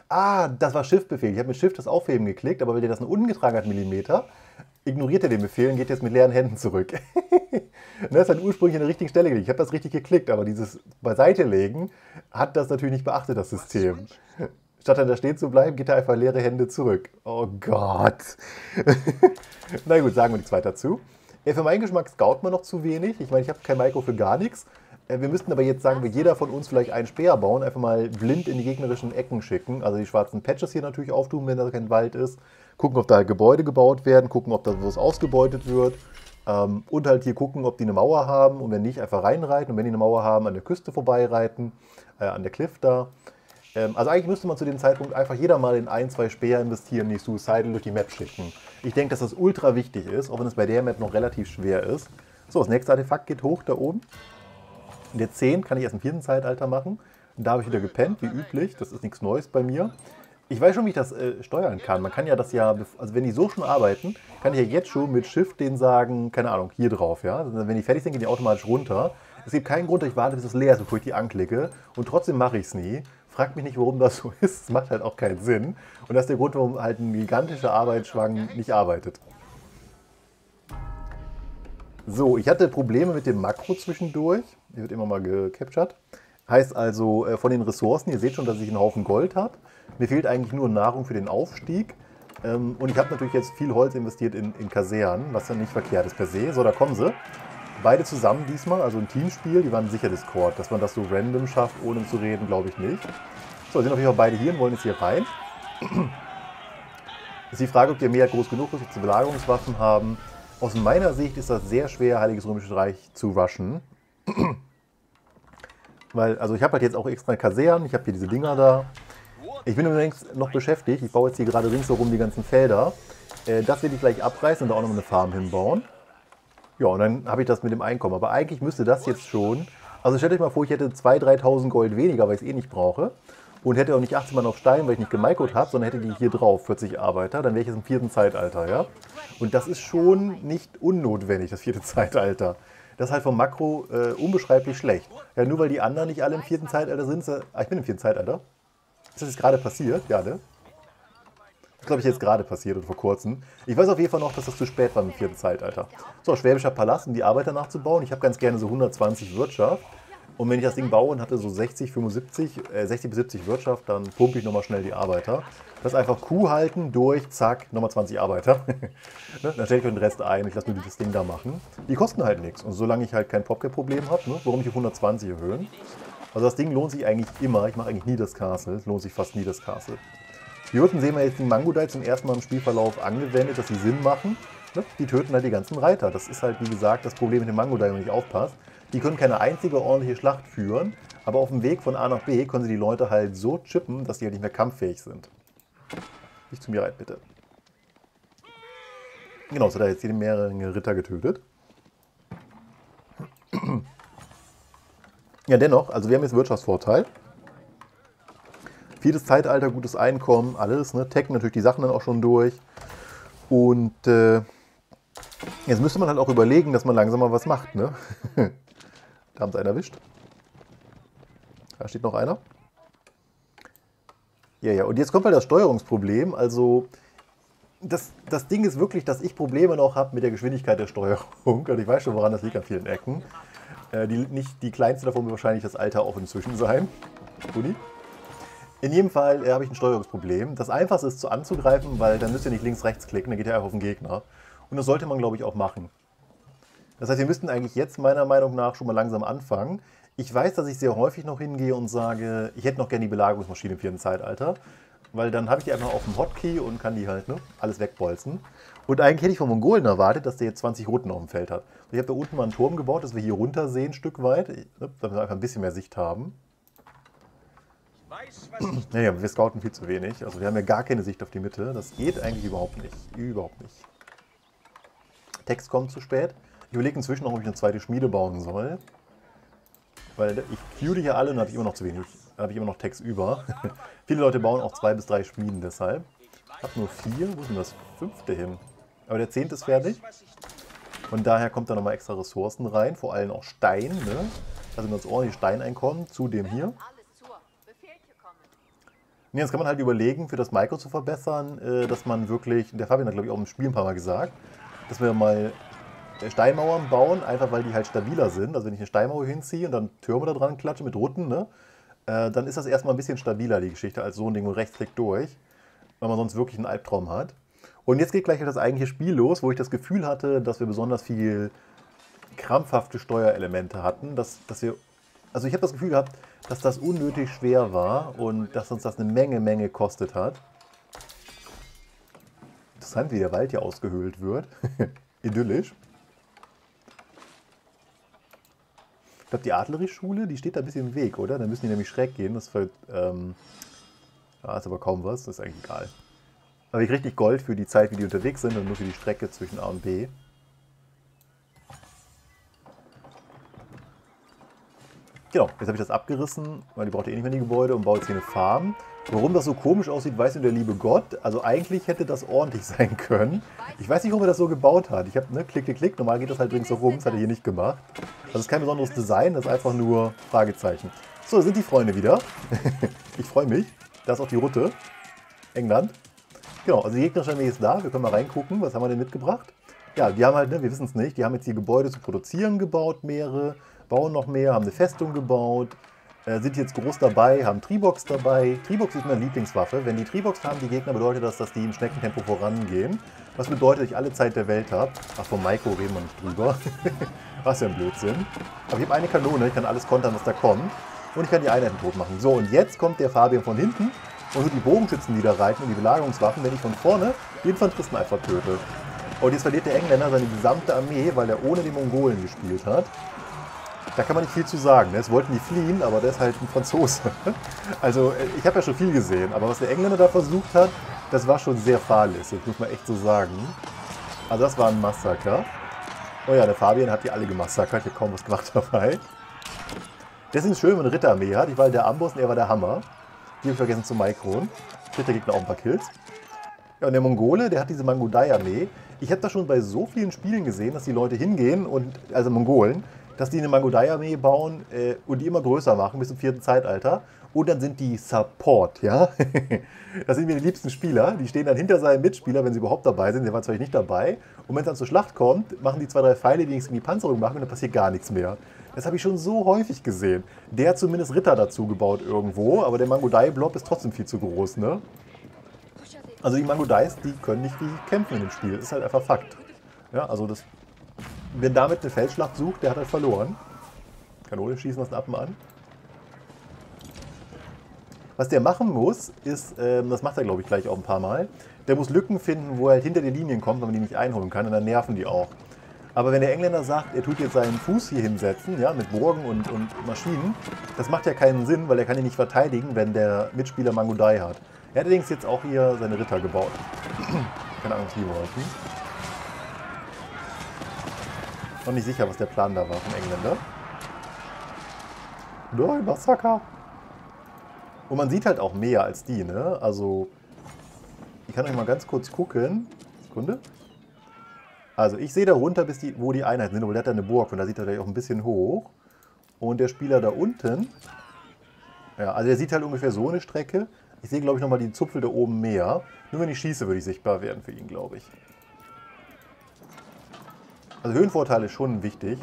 S1: Ah, das war Shift-Befehl. Ich habe mit Shift das Aufheben geklickt, aber weil der das nur ungetragen hat, Millimeter, ignoriert er den Befehl und geht jetzt mit leeren Händen zurück. Und das hat ursprünglich an der richtigen Stelle gelegt. Ich habe das richtig geklickt, aber dieses Beiseite legen hat das natürlich nicht beachtet, das System. Statt dann da stehen zu bleiben, geht er einfach leere Hände zurück. Oh Gott. Na gut, sagen wir nichts weiter zu. Für meinen Geschmack scout man noch zu wenig. Ich meine, ich habe kein Micro für gar nichts. Wir müssten aber jetzt, sagen wir, jeder von uns vielleicht einen Speer bauen, einfach mal blind in die gegnerischen Ecken schicken. Also die schwarzen Patches hier natürlich auftun, wenn da kein Wald ist. Gucken, ob da Gebäude gebaut werden, gucken, ob da was ausgebeutet wird. Und halt hier gucken, ob die eine Mauer haben und wenn nicht, einfach reinreiten. Und wenn die eine Mauer haben, an der Küste vorbeireiten, an der Cliff da. Also eigentlich müsste man zu dem Zeitpunkt einfach jeder mal in ein, zwei Speer investieren, die Suicidal durch die Map schicken. Ich denke, dass das ultra wichtig ist, auch wenn es bei der Map noch relativ schwer ist. So, das nächste Artefakt geht hoch da oben. In der 10 kann ich erst im 4. Zeitalter machen. Und da habe ich wieder gepennt, wie üblich. Das ist nichts Neues bei mir. Ich weiß schon, wie ich das steuern kann. Man kann ja das ja, also wenn die so schon arbeiten, kann ich ja jetzt schon mit Shift denen sagen, keine Ahnung, hier drauf, ja. Also wenn die fertig sind, gehen die automatisch runter. Es gibt keinen Grund, dass ich warte, bis es leer ist, bevor ich die anklicke. Und trotzdem mache ich es nie. Fragt mich nicht, warum das so ist. Es macht halt auch keinen Sinn. Und das ist der Grund, warum halt ein gigantischer Arbeitsschwang nicht arbeitet. So, ich hatte Probleme mit dem Makro zwischendurch. Die wird immer mal gecaptured. Heißt also, von den Ressourcen, ihr seht schon, dass ich einen Haufen Gold habe. Mir fehlt eigentlich nur Nahrung für den Aufstieg. Und ich habe natürlich jetzt viel Holz investiert in Kasernen, was ja nicht verkehrt ist per se. So, da kommen sie. Beide zusammen diesmal, also ein Teamspiel. Die waren sicher Discord. Dass man das so random schafft, ohne zu reden, glaube ich nicht. So, sind auf jeden Fall beide hier und wollen jetzt hier rein. Ist die Frage, ob die mehr groß genug ist, ob sie Belagerungswaffen haben. Aus meiner Sicht ist das sehr schwer, Heiliges Römisches Reich zu rushen. Weil, also ich habe halt jetzt auch extra Kasernen, ich habe hier diese Dinger da. Ich bin übrigens noch beschäftigt, ich baue jetzt hier gerade ringsherum die ganzen Felder. Das werde ich gleich abreißen und da auch noch eine Farm hinbauen. Ja, und dann habe ich das mit dem Einkommen. Aber eigentlich müsste das jetzt schon... Also stellt euch mal vor, ich hätte 2.000, 3.000 Gold weniger, weil ich es eh nicht brauche. Und hätte auch nicht 18 Mann auf Stein, weil ich nicht gemicrot habe, sondern hätte die hier drauf, 40 Arbeiter. Dann wäre ich jetzt im 4. Zeitalter, ja. Und das ist schon nicht unnotwendig, das 4. Zeitalter. Das ist halt vom Makro unbeschreiblich schlecht. Ja, nur weil die anderen nicht alle im 4. Zeitalter sind. Ich bin im 4. Zeitalter. Ist das jetzt gerade passiert? Ja, ne? Das glaube ich jetzt gerade passiert und vor kurzem. Ich weiß auf jeden Fall noch, dass das zu spät war im 4. Zeitalter. So, Schwäbischer Palast, um die Arbeiter nachzubauen. Ich habe ganz gerne so 120 Wirtschaft. Und wenn ich das Ding baue und hatte so 60 bis 70 Wirtschaft, dann pumpe ich nochmal schnell die Arbeiter. Das ist einfach Q halten, durch, zack, nochmal 20 Arbeiter. Dann stelle ich den Rest ein, ich lasse nur das Ding da machen. Die kosten halt nichts. Und solange ich halt kein Popcap-Problem habe, ne, warum ich auf 120 erhöhen. Also das Ding lohnt sich eigentlich immer. Ich mache eigentlich nie das Castle. Es lohnt sich fast nie das Castle. Hier unten sehen wir jetzt den Mangudai zum ersten Mal im Spielverlauf angewendet, dass sie Sinn machen. Ne? Die töten halt die ganzen Reiter. Das ist halt, wie gesagt, das Problem mit dem Mangudai, wenn man nicht aufpasst. Die können keine einzige ordentliche Schlacht führen, aber auf dem Weg von A nach B können sie die Leute halt so chippen, dass die halt nicht mehr kampffähig sind. Nicht zu mir rein, bitte. Genau, so hat er jetzt hier mehrere Ritter getötet. Ja, dennoch, also wir haben jetzt Wirtschaftsvorteil. 4. Zeitalter, gutes Einkommen, alles, ne? Tech natürlich die Sachen dann auch schon durch. Und jetzt müsste man halt auch überlegen, dass man langsam mal was macht, ne? Da haben sie einen erwischt. Da steht noch einer. Ja, ja, und jetzt kommt halt das Steuerungsproblem. Also, das Ding ist wirklich, dass ich Probleme noch habe mit der Geschwindigkeit der Steuerung. Und ich weiß schon, woran das liegt an vielen Ecken. Die kleinste davon wird wahrscheinlich das Alter auch inzwischen sein. Uni. In jedem Fall habe ich ein Steuerungsproblem. Das Einfachste ist anzugreifen, weil dann müsst ihr nicht links, rechts klicken, dann geht ihr einfach auf den Gegner. Und das sollte man, glaube ich, auch machen. Das heißt, wir müssten eigentlich jetzt meiner Meinung nach schon mal langsam anfangen. Ich weiß, dass ich sehr häufig noch hingehe und sage, ich hätte noch gerne die Belagerungsmaschine im 4. Zeitalter. Weil dann habe ich die einfach auf dem Hotkey und kann die halt alles wegbolzen. Und eigentlich hätte ich von Mongolen erwartet, dass der jetzt 20 Routen auf dem Feld hat. Ich habe da unten mal einen Turm gebaut, dass wir hier runter sehen, ein Stück weit, damit wir einfach ein bisschen mehr Sicht haben. Naja, wir scouten viel zu wenig. Also wir haben ja gar keine Sicht auf die Mitte. Das geht eigentlich überhaupt nicht. Überhaupt nicht. Text kommt zu spät. Ich überlege inzwischen noch, ob ich eine zweite Schmiede bauen soll. Weil ich queue die hier alle und habe ich immer noch zu wenig. Da habe ich immer noch Text über. Viele Leute bauen auch 2 bis 3 Schmieden deshalb. Ich habe nur 4. Wo ist denn das 5. hin? Aber der 10. ist fertig. Und daher kommt da nochmal extra Ressourcen rein. Vor allem auch Stein. Ne? Also wir uns ordentlich Steineinkommen zu dem hier. Nee, jetzt kann man halt überlegen, für das Micro zu verbessern, dass man wirklich, der Fabian hat glaube ich auch im Spiel ein paar Mal gesagt, dass wir mal Steinmauern bauen, einfach weil die halt stabiler sind. Also wenn ich eine Steinmauer hinziehe und dann Türme da dran klatsche mit Rutten, ne, dann ist das erstmal ein bisschen stabiler, die Geschichte, als so ein Ding und Rechtsklick durch, weil man sonst wirklich einen Albtraum hat. Und jetzt geht gleich das eigentliche Spiel los, wo ich das Gefühl hatte, dass wir besonders viel krampfhafte Steuerelemente hatten, also ich habe das Gefühl gehabt, dass das unnötig schwer war und dass uns das eine Menge gekostet hat. Interessant, wie der Wald hier ausgehöhlt wird. Idyllisch. Ich glaube, die Artillerieschule, die steht da ein bisschen im Weg, oder? Da müssen die nämlich schräg gehen. Das ist aber kaum was, das ist eigentlich egal. Aber ich kriege richtig Gold für die Zeit, wie die unterwegs sind und nur für die Strecke zwischen A und B. Genau, jetzt habe ich das abgerissen, weil die braucht eh nicht mehr die Gebäude und baue jetzt hier eine Farm. Warum das so komisch aussieht, weiß nur der liebe Gott. Also eigentlich hätte das ordentlich sein können. Ich weiß nicht, warum er das so gebaut hat. Ich habe, ne, klick. Normal geht das halt ringsherum, das hat er hier nicht gemacht. Das ist kein besonderes Design, das ist einfach nur Fragezeichen. So, da sind die Freunde wieder. Ich freue mich. Da ist auch die Route. England. Genau, also die gegnerische Armee ist da. Wir können mal reingucken. Was haben wir denn mitgebracht? Ja, die haben halt, ne, wir wissen es nicht, die haben jetzt hier Gebäude zu produzieren gebaut, mehrere. Bauen noch mehr, haben eine Festung gebaut, sind jetzt groß dabei, haben Tribox dabei. Tribox ist meine Lieblingswaffe. Wenn die Tribox haben, die Gegner, bedeutet das, dass die im Schneckentempo vorangehen. Was bedeutet, dass ich alle Zeit der Welt habe. Ach, vom Maiko reden wir nicht drüber. Was ja ein Blödsinn. Aber ich habe eine Kanone, ich kann alles kontern, was da kommt. Und ich kann die Einheiten tot machen. So, und jetzt kommt der Fabian von hinten und die Bogenschützen niederreiten und die Belagerungswaffen, wenn ich von vorne die Infanteristen einfach töte. Und jetzt verliert der Engländer seine gesamte Armee, weil er ohne die Mongolen gespielt hat. Da kann man nicht viel zu sagen. Es wollten die fliehen, aber der ist halt ein Franzose. Also ich habe ja schon viel gesehen, aber was der Engländer da versucht hat, das war schon sehr fahrlässig, muss man echt so sagen. Also das war ein Massaker. Oh ja, der Fabian hat die alle gemassakert, ich habe kaum was gemacht dabei. Deswegen ist es schön, wenn man eine Ritterarmee hat. Ich war der Amboss und er war der Hammer. Die habe ich vergessen zu Mikron. Rittergegner auch ein paar Kills. Ja, und der Mongole, der hat diese Mangudai-Armee. Ich habe das schon bei so vielen Spielen gesehen, dass die Leute hingehen, also Mongolen, dass die eine Mangudai-Armee bauen und die immer größer machen bis zum 4. Zeitalter. Und dann sind die Support, ja. Das sind mir die liebsten Spieler. Die stehen dann hinter seinem Mitspieler, wenn sie überhaupt dabei sind. Der war zwar nicht dabei. Und wenn es dann zur Schlacht kommt, machen die 2, 3 Pfeile, die nichts gegen die Panzerung machen und dann passiert gar nichts mehr. Das habe ich schon so häufig gesehen. Der hat zumindest Ritter dazu gebaut irgendwo, aber der Mangudai-Blob ist trotzdem viel zu groß, ne? Also die Mangudais, die können nicht wie kämpfen in dem Spiel. Das ist halt einfach Fakt. Ja, also das... Wer damit eine Feldschlacht sucht, der hat halt verloren. Kanone schießen das Appen an. Was der machen muss, ist, das macht er glaube ich gleich auch ein paar Mal, der muss Lücken finden, wo er halt hinter die Linien kommt, wenn man die nicht einholen kann, und dann nerven die auch. Aber wenn der Engländer sagt, er tut jetzt seinen Fuß hier hinsetzen, ja, mit Burgen und Maschinen, das macht ja keinen Sinn, weil er kann ihn nicht verteidigen, wenn der Mitspieler Mangudai hat. Er hat allerdings jetzt auch hier seine Ritter gebaut. Keine Ahnung, was die wollten. Noch nicht sicher, was der Plan da war vom Engländer. Nein, Massaker! Und man sieht halt auch mehr als die, ne? Also, ich kann euch mal ganz kurz gucken. Sekunde. Also, ich sehe da runter, wo die Einheiten sind, obwohl der hat da eine Burg und da sieht er gleich auch ein bisschen hoch. Und der Spieler da unten, ja, also der sieht halt ungefähr so eine Strecke. Ich sehe, glaube ich, nochmal die Zupfel da oben mehr. Nur wenn ich schieße, würde ich sichtbar werden für ihn, glaube ich. Also Höhenvorteil ist schon wichtig.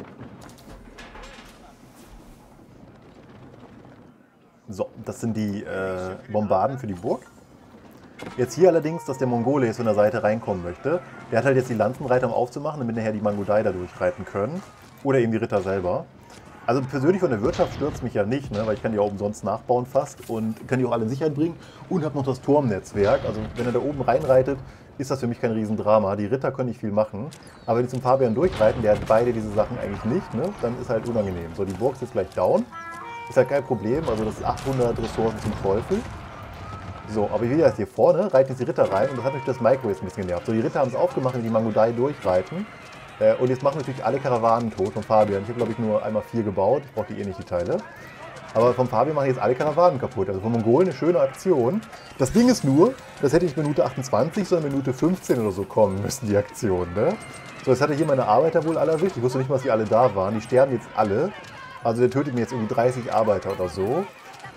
S1: So, das sind die Bombarden für die Burg. Jetzt hier allerdings, dass der Mongole jetzt von der Seite reinkommen möchte. Der hat halt jetzt die Lanzenreiter, um aufzumachen, damit nachher die Mangudai da durchreiten können. Oder eben die Ritter selber. Also persönlich von der Wirtschaft stört es mich ja nicht, ne? Weil ich kann die auch umsonst nachbauen fast und kann die auch alle in Sicherheit bringen. Und habe noch das Turmnetzwerk. Also wenn er da oben reinreitet, ist das für mich kein Riesendrama. Die Ritter können nicht viel machen. Aber wenn die zum Fabian durchreiten, der hat beide diese Sachen eigentlich nicht, ne? Dann ist halt unangenehm. So, die Burg ist jetzt gleich down. Ist halt kein Problem. Also das ist 800 Ressourcen zum Teufel. So, aber ich will jetzt hier vorne, reiten jetzt die Ritter rein und das hat natürlich das Micro jetzt ein bisschen genervt. So, die Ritter haben es aufgemacht, wenn die Mangudai durchreiten. Und jetzt machen natürlich alle Karawanen tot von Fabian. Ich habe, glaube ich, nur einmal 4 gebaut. Ich brauche die eh nicht, die Teile. Aber vom Fabian machen jetzt alle Karawanen kaputt. Also von Mongolen eine schöne Aktion. Das Ding ist nur, das hätte nicht Minute 28, sondern Minute 15 oder so kommen müssen, die Aktion, ne? So, jetzt hatte hier meine Arbeiter wohl alle erwischt. Ich wusste nicht mal, dass die alle da waren. Die sterben jetzt alle. Also der tötet mir jetzt irgendwie 30 Arbeiter oder so.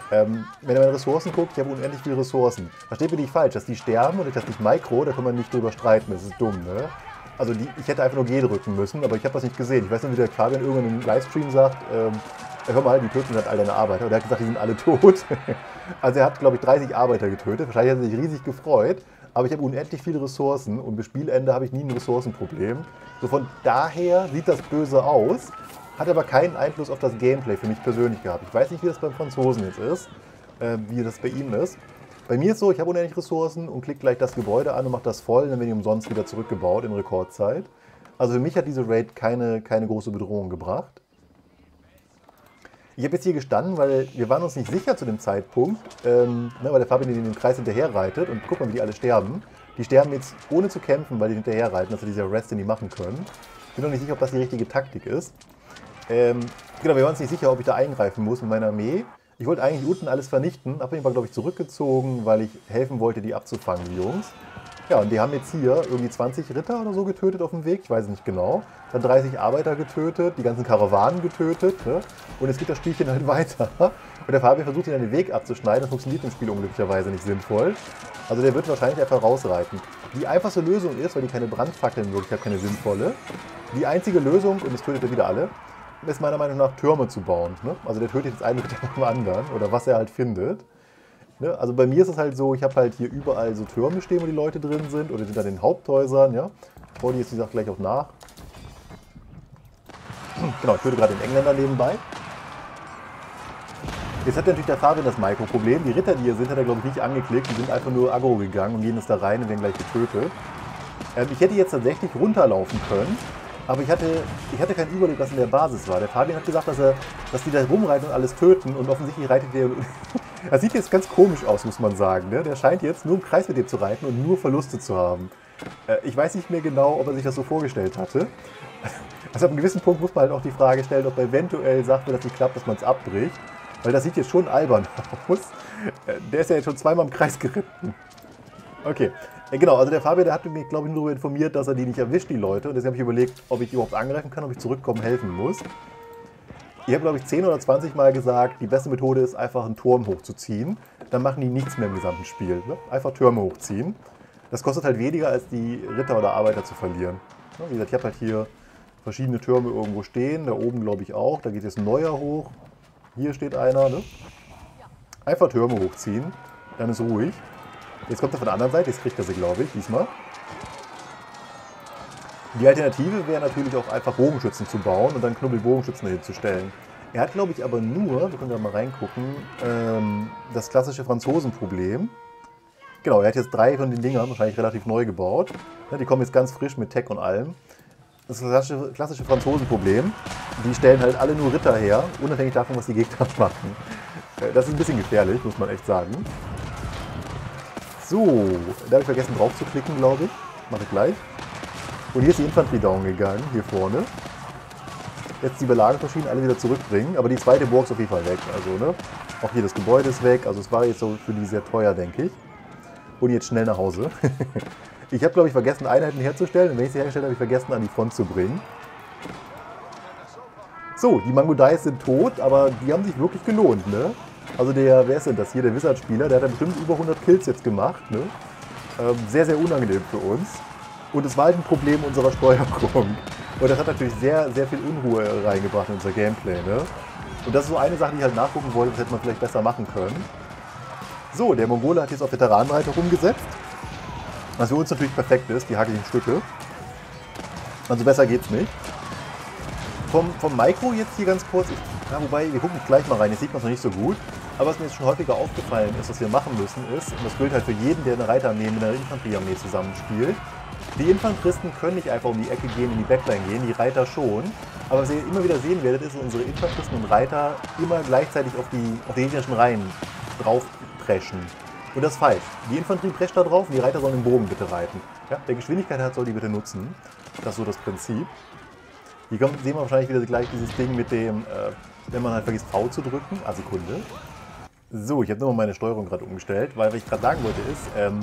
S1: Wenn ihr meine Ressourcen guckt, ich habe unendlich viele Ressourcen. Versteht mich nicht falsch, dass die sterben und das nicht Micro, da kann man nicht drüber streiten, das ist dumm, ne? Also ich hätte einfach nur G drücken müssen, aber ich habe das nicht gesehen. Ich weiß nicht, wie der Fabian irgendwann im Livestream sagt, hör mal, die töten halt all deine Arbeiter. Und er hat gesagt, die sind alle tot. Also er hat, glaube ich, 30 Arbeiter getötet. Wahrscheinlich hat er sich riesig gefreut. Aber ich habe unendlich viele Ressourcen und bis Spielende habe ich nie ein Ressourcenproblem. So von daher sieht das böse aus, hat aber keinen Einfluss auf das Gameplay für mich persönlich gehabt. Ich weiß nicht, wie das beim Franzosen jetzt ist, wie das bei ihm ist. Bei mir ist so, ich habe unendlich Ressourcen und klicke gleich das Gebäude an und mache das voll, dann bin ich umsonst wieder zurückgebaut in Rekordzeit. Also für mich hat diese Raid keine große Bedrohung gebracht. Ich habe jetzt hier gestanden, weil wir waren uns nicht sicher zu dem Zeitpunkt, weil der Fabian in den Kreis hinterher reitet und guck mal, wie die alle sterben. Die sterben jetzt ohne zu kämpfen, weil die hinterher reiten, dass sie diese Rest, den die machen können. Ich bin noch nicht sicher, ob das die richtige Taktik ist. Genau, wir waren uns nicht sicher, ob ich da eingreifen muss mit meiner Armee. Ich wollte eigentlich unten alles vernichten, habe mich aber, glaube ich, zurückgezogen, weil ich helfen wollte, die abzufangen, die Jungs. Ja, und die haben jetzt hier irgendwie 20 Ritter oder so getötet auf dem Weg, ich weiß es nicht genau. Dann 30 Arbeiter getötet, die ganzen Karawanen getötet, ne? Und jetzt geht das Spielchen halt weiter. Und der Fabian versucht, ihn an den Weg abzuschneiden, das funktioniert im Spiel unglücklicherweise nicht sinnvoll. Also der wird wahrscheinlich einfach rausreiten. Die einfachste Lösung ist, weil die keine Brandfackeln wirklich hat, keine sinnvolle. Die einzige Lösung, und es tötet er wieder alle, ist meiner Meinung nach Türme zu bauen. Ne? Also der tötet jetzt einen Ritter nach dem anderen, oder was er halt findet. Ne? Also bei mir ist es halt so, ich habe halt hier überall so Türme stehen, wo die Leute drin sind, oder die sind an den Haupthäusern. Ja? Pauli jetzt, wie gesagt, gleich auch nach. Genau, ich töte gerade den Engländer nebenbei. Jetzt hat natürlich der Fabian das Micro-Problem. Die Ritter, die hier sind, hat er, glaube ich, nicht angeklickt. Die sind einfach nur aggro gegangen und gehen jetzt da rein und werden gleich getötet. Ich hätte jetzt tatsächlich runterlaufen können, aber ich hatte keinen Überblick, was in der Basis war. Der Fabian hat gesagt, dass die da rumreiten und alles töten und offensichtlich reitet der... Das sieht jetzt ganz komisch aus, muss man sagen. Ne? Der scheint jetzt nur im Kreis mit dem zu reiten und nur Verluste zu haben. Ich weiß nicht mehr genau, ob er sich das so vorgestellt hatte. Also ab einem gewissen Punkt muss man halt auch die Frage stellen, ob er eventuell sagt, wenn das nicht klappt, dass man es abbricht. Weil das sieht jetzt schon albern aus. Der ist ja jetzt schon zweimal im Kreis geritten. Okay, genau, also der Fabian, der hat mich, glaube ich, nur darüber informiert, dass er die nicht erwischt, die Leute. Und deswegen habe ich überlegt, ob ich überhaupt angreifen kann, ob ich zurückkommen helfen muss. Ich habe, glaube ich, 10 oder 20 Mal gesagt, die beste Methode ist einfach einen Turm hochzuziehen. Dann machen die nichts mehr im gesamten Spiel. Ne? Einfach Türme hochziehen. Das kostet halt weniger, als die Ritter oder Arbeiter zu verlieren. Wie gesagt, ich habe halt hier verschiedene Türme irgendwo stehen. Da oben, glaube ich, auch. Da geht jetzt ein neuer hoch. Hier steht einer. Ne? Einfach Türme hochziehen. Dann ist ruhig. Jetzt kommt er von der anderen Seite. Jetzt kriegt er sie, glaube ich, diesmal. Die Alternative wäre natürlich auch einfach Bogenschützen zu bauen und dann Knubbel-Bogenschützen hinzustellen. Er hat, glaube ich, aber nur, wir können da mal reingucken, das klassische Franzosenproblem. Genau, er hat jetzt 3 von den Dingern wahrscheinlich relativ neu gebaut. Ja, die kommen jetzt ganz frisch mit Tech und allem. Das klassische Franzosenproblem, die stellen halt alle nur Ritter her, unabhängig davon, was die Gegner machen. Das ist ein bisschen gefährlich, muss man echt sagen. So, da habe ich vergessen drauf zu klicken, glaube ich. Mache ich gleich. Und hier ist die Infanterie down gegangen, hier vorne. Jetzt die Belagerungsmaschinen alle wieder zurückbringen, aber die zweite Burg ist auf jeden Fall weg. Also, ne? Auch hier das Gebäude ist weg, also es war jetzt so für die sehr teuer, denke ich. Und jetzt schnell nach Hause. Ich habe, glaube ich, vergessen, Einheiten herzustellen. Und wenn ich sie hergestellt habe, habe ich vergessen, an die Front zu bringen. So, die Mangudais sind tot, aber die haben sich wirklich gelohnt, ne? Also wer ist denn das hier? Der Wizard-Spieler, der hat ja bestimmt über 100 Kills jetzt gemacht, ne? Sehr, sehr unangenehm für uns. Und es war halt ein Problem unserer Steuerung. Und das hat natürlich sehr, sehr viel Unruhe reingebracht in unser Gameplay, ne? Und das ist so eine Sache, die ich halt nachgucken wollte, das hätte man vielleicht besser machen können. So, der Mongole hat jetzt auf Veteranenreiter rumgesetzt. Was für uns natürlich perfekt ist, die hackeligen Stücke. Also besser geht's nicht. Vom Micro jetzt hier ganz kurz, wobei, wir gucken gleich mal rein, jetzt sieht man es noch nicht so gut. Aber was mir jetzt schon häufiger aufgefallen ist, was wir machen müssen, ist, und das gilt halt für jeden, der eine Reiterarmee mit einer Infanteriearmee zusammenspielt, die Infanteristen können nicht einfach um die Ecke gehen, in die Backline gehen, die Reiter schon. Aber was ihr immer wieder sehen werdet, ist, dass unsere Infanteristen und Reiter immer gleichzeitig auf die gegnerischen Reihen drauf preschen. Und das ist falsch. Die Infanterie prescht da drauf und die Reiter sollen den Bogen bitte reiten. Ja, der Geschwindigkeit hat, soll die bitte nutzen. Das ist so das Prinzip. Hier sehen wir wahrscheinlich wieder gleich dieses Ding mit dem, wenn man halt vergisst V zu drücken. Ah, Sekunde. So, ich habe nur mal meine Steuerung gerade umgestellt, weil was ich gerade sagen wollte ist,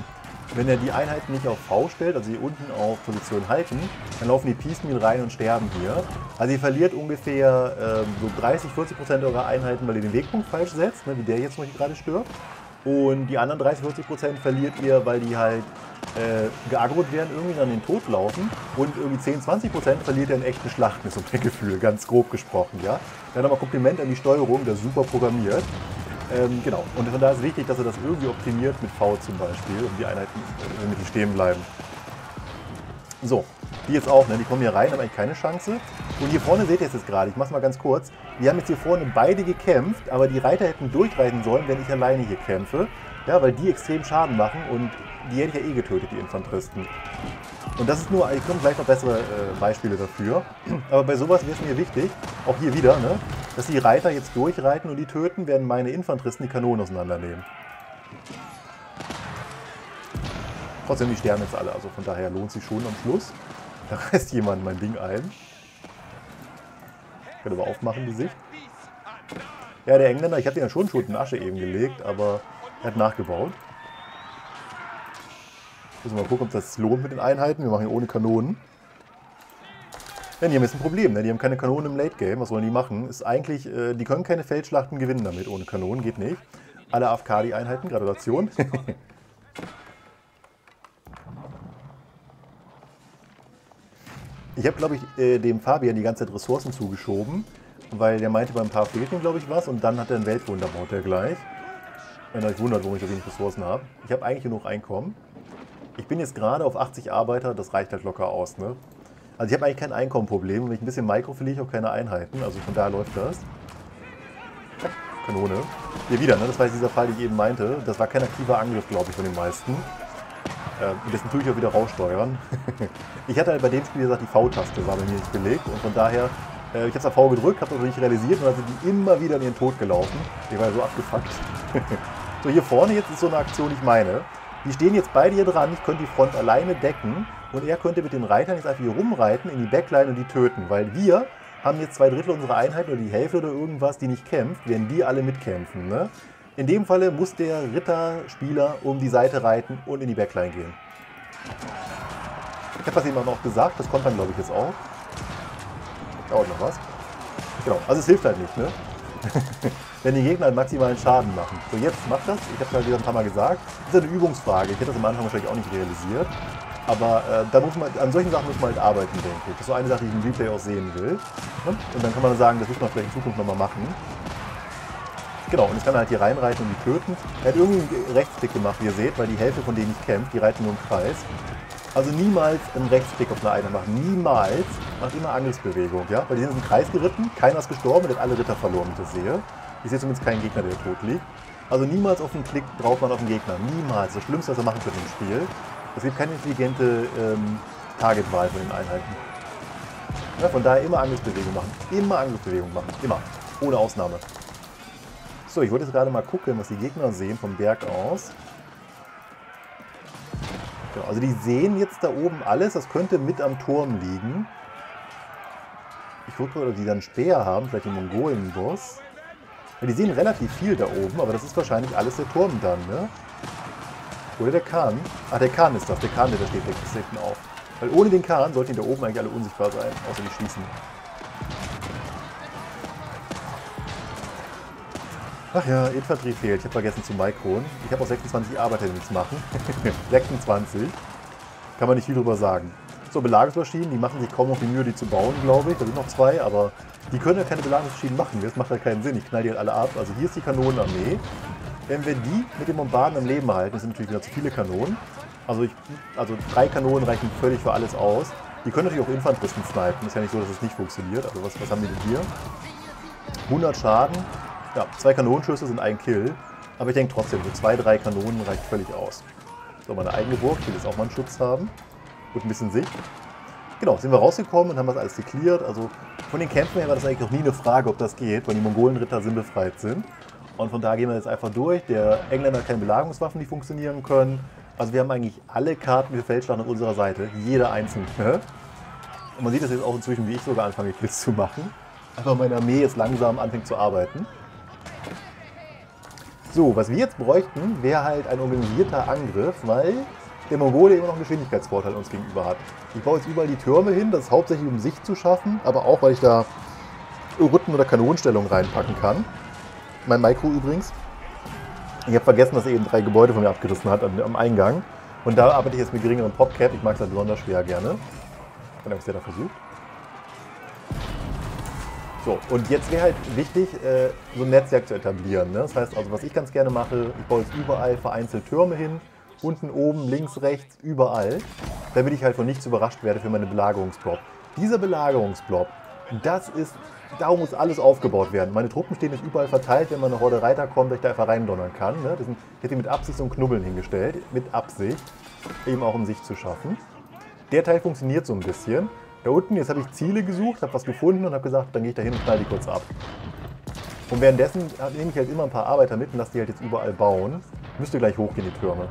S1: Wenn er die Einheiten nicht auf V stellt, also hier unten auf Position halten, dann laufen die Piecemeal rein und sterben hier. Also ihr verliert ungefähr so 30-40% eurer Einheiten, weil ihr den Wegpunkt falsch setzt, ne, wie der jetzt noch gerade stirbt. Und die anderen 30-40% verliert ihr, weil die halt geaggrot werden, irgendwie dann in den Tod laufen. Und irgendwie 10-20% verliert ihr in echten Schlachten, ist so mein Gefühl, ganz grob gesprochen. Ja? Dann nochmal Kompliment an die Steuerung, das ist super programmiert. Genau, und von daher ist wichtig, dass er das irgendwie optimiert mit V zum Beispiel, um die Einheiten, damit die stehen bleiben. So, die jetzt auch, ne? Die kommen hier rein, haben eigentlich keine Chance. Und hier vorne seht ihr es jetzt gerade, ich mach's mal ganz kurz. Wir haben jetzt hier vorne beide gekämpft, aber die Reiter hätten durchreiten sollen, wenn ich alleine hier kämpfe. Ja, weil die extrem Schaden machen und die hätte ich ja eh getötet, die Infanteristen. Und das ist nur, ich komme gleich noch bessere Beispiele dafür. Aber bei sowas wäre es mir wichtig, auch hier wieder, ne, dass die Reiter jetzt durchreiten und die töten, werden meine Infanteristen die Kanonen auseinandernehmen. Trotzdem, die sterben jetzt alle, also von daher lohnt sich schon am Schluss. Da reißt jemand mein Ding ein. Ich kann aber aufmachen, die Sicht. Ja, der Engländer, ich habe den ja schon Schutt in Asche eben gelegt, aber er hat nachgebaut. Müssen wir mal gucken, ob das lohnt mit den Einheiten. Wir machen ihn ohne Kanonen. Ja, die haben jetzt ein Problem, ne? Die haben keine Kanonen im Late Game. Was wollen die machen? Ist eigentlich, die können keine Feldschlachten gewinnen damit ohne Kanonen, geht nicht. Alle AFK die Einheiten, Gratulation. Ich habe, glaube ich, dem Fabian die ganze Zeit Ressourcen zugeschoben, weil der meinte, beim Paar fehlt ihm, glaube ich, was und dann hat er ein Weltwunder, baut er gleich. Wenn ihr euch wundert, warum ich so wenig Ressourcen habe. Ich habe eigentlich genug Einkommen. Ich bin jetzt gerade auf 80 Arbeiter, das reicht halt locker aus, ne? Also ich habe eigentlich kein Einkommenproblem. Wenn ich ein bisschen Micro verliere, ich auch keine Einheiten. Also von daher läuft das. Kanone. Hier wieder, ne? Das war jetzt dieser Fall, den ich eben meinte. Das war kein aktiver Angriff, glaube ich, von den meisten. Und dessen tue ich auch wieder raussteuern. Ich hatte halt bei dem Spiel gesagt, die V-Taste war bei mir nicht belegt. Und von daher, ich habe es auf V gedrückt, habe das noch nicht realisiert und dann sind die immer wieder in den Tod gelaufen. Ich war ja so abgefuckt. So, hier vorne jetzt ist so eine Aktion, die ich meine. Die stehen jetzt beide hier dran, ich könnte die Front alleine decken und er könnte mit den Reitern jetzt einfach hier rumreiten in die Backline und die töten, weil wir haben jetzt 2/3 unserer Einheiten oder die Hälfte oder irgendwas, die nicht kämpft, werden die alle mitkämpfen. Ne? In dem Falle muss der Ritterspieler um die Seite reiten und in die Backline gehen. Ich habe das eben auch noch gesagt, das kommt dann glaube ich jetzt auch. Dauert noch was. Genau, also es hilft halt nicht, ne? Wenn die Gegner einen maximalen Schaden machen. So, jetzt macht das. Ich habe es halt wieder ein paar Mal gesagt. Das ist eine Übungsfrage. Ich hätte das am Anfang wahrscheinlich auch nicht realisiert. Aber da muss man, an solchen Sachen muss man halt arbeiten, denke ich. Das ist so eine Sache, die ich im Replay auch sehen will. Und dann kann man sagen, das muss man vielleicht in Zukunft nochmal machen. Genau, und jetzt kann er halt hier reinreiten und die töten. Er hat irgendwie einen Rechtsklick gemacht, wie ihr seht, weil die Hälfte von denen nicht kämpft. Die reiten nur im Kreis. Also niemals einen Rechtsklick auf eine Einheit machen. Niemals. Macht immer Angriffsbewegung, ja? Weil die sind im Kreis geritten, keiner ist gestorben, der hat alle Ritter verloren, wie ich das sehe. Ich sehe zumindest keinen Gegner, der tot liegt. Also niemals auf einen Klick drauf machen auf den Gegner. Niemals. Das Schlimmste, was er machen könnte im Spiel. Es gibt keine intelligente Targetwahl von den Einheiten. Ja, von daher immer Angriffsbewegung machen. Immer Angriffsbewegung machen. Immer. Ohne Ausnahme. So, ich wollte jetzt gerade mal gucken, was die Gegner sehen vom Berg aus. Ja, also die sehen jetzt da oben alles. Das könnte mit am Turm liegen. Ich gucke mal, ob die dann Speer haben. Vielleicht den Mongolen-Boss. Ja, die sehen relativ viel da oben, aber das ist wahrscheinlich alles der Turm dann, ne? Oder der Khan. Ach, der Khan ist das. Der Khan, der da steht, der hinten auf. Weil ohne den Khan sollten die da oben eigentlich alle unsichtbar sein, außer die schießen. Ach ja, Infanterie fehlt. Ich habe vergessen zu mikron. Ich habe auch 26 Arbeiter, die nichts machen. 26. Kann man nicht viel drüber sagen. So, Belagerungsmaschinen, die machen sich kaum noch die Mühe, die zu bauen, glaube ich. Da sind noch 2, aber die können ja keine Belagerungsmaschinen machen. Das macht ja keinen Sinn. Ich knall die halt alle ab. Also hier ist die Kanonenarmee. Wenn wir die mit den Bombarden am Leben halten, das sind natürlich wieder zu viele Kanonen. Also 3 Kanonen reichen völlig für alles aus. Die können natürlich auch Infanteristen snipen. Ist ja nicht so, dass es nicht funktioniert. Also was haben die denn hier? 100 Schaden. Ja, 2 Kanonenschüsse sind ein Kill. Aber ich denke trotzdem, so 2-3 Kanonen reicht völlig aus. So, meine eigene Burg, die will jetzt auch mal einen Schutz haben. Gut, ein bisschen Sicht. Genau, sind wir rausgekommen und haben das alles geklärt. Also von den Kämpfen her war das eigentlich noch nie eine Frage, ob das geht, weil die Mongolenritter sinnbefreit sind. Und von da gehen wir jetzt einfach durch. Der Engländer hat keine Belagerungswaffen, die funktionieren können. Also wir haben eigentlich alle Karten für Feldschlacht auf unserer Seite. Jeder einzelne. Und man sieht das jetzt auch inzwischen, wie ich sogar anfange, Kills zu machen. Einfach meine Armee jetzt langsam anfängt zu arbeiten. So, was wir jetzt bräuchten, wäre halt ein organisierter Angriff, weil der Mongole immer noch einen Geschwindigkeitsvorteil uns gegenüber hat. Ich baue jetzt überall die Türme hin, das ist hauptsächlich um Sicht zu schaffen, aber auch, weil ich da Rücken- oder Kanonenstellungen reinpacken kann. Mein Micro übrigens. Ich habe vergessen, dass er eben 3 Gebäude von mir abgerissen hat am Eingang. Und da arbeite ich jetzt mit geringerem Popcap. Ich mag es halt besonders schwer gerne. Und habe ich es ja da versucht. So, und jetzt wäre halt wichtig, so ein Netzwerk zu etablieren. Ne? Das heißt also, was ich ganz gerne mache, ich baue jetzt überall vereinzelt Türme hin. Unten, oben, links, rechts, überall. Damit ich halt von nichts überrascht werde für meine Belagerungsblob. Dieser Belagerungsblob, darum muss alles aufgebaut werden. Meine Truppen stehen jetzt überall verteilt, wenn mal eine Horde Reiter kommt, dass ich da einfach reindonnern kann. Ne? Ich hätte die mit Absicht so ein Knubbeln hingestellt. Mit Absicht. Eben auch um Sicht zu schaffen. Der Teil funktioniert so ein bisschen. Da unten, jetzt habe ich Ziele gesucht, habe was gefunden und habe gesagt, dann gehe ich da hin und knall die kurz ab. Und währenddessen nehme ich halt immer ein paar Arbeiter mit und lasse die halt jetzt überall bauen. Müsste gleich hochgehen, die Türme.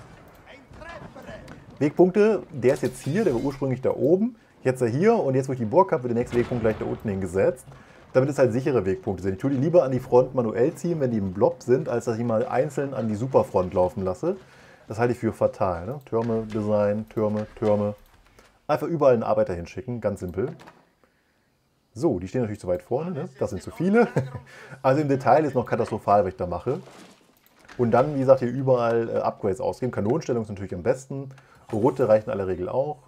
S1: Wegpunkte, der ist jetzt hier, der war ursprünglich da oben. Jetzt er hier und jetzt, wo ich die Burg habe, wird der nächste Wegpunkt gleich da unten hingesetzt. Damit es halt sichere Wegpunkte sind. Ich tue die lieber an die Front manuell ziehen, wenn die im Blob sind, als dass ich mal einzeln an die Superfront laufen lasse. Das halte ich für fatal. Ne? Türme, Design, Türme, Türme. Einfach überall einen Arbeiter hinschicken, ganz simpel. So, die stehen natürlich zu weit vorne, ne? Das sind zu viele. Also im Detail ist noch katastrophal, was ich da mache. Und dann, wie gesagt, hier überall Upgrades ausgeben. Kanonenstellung ist natürlich am besten. Rote reichen in aller Regel auch.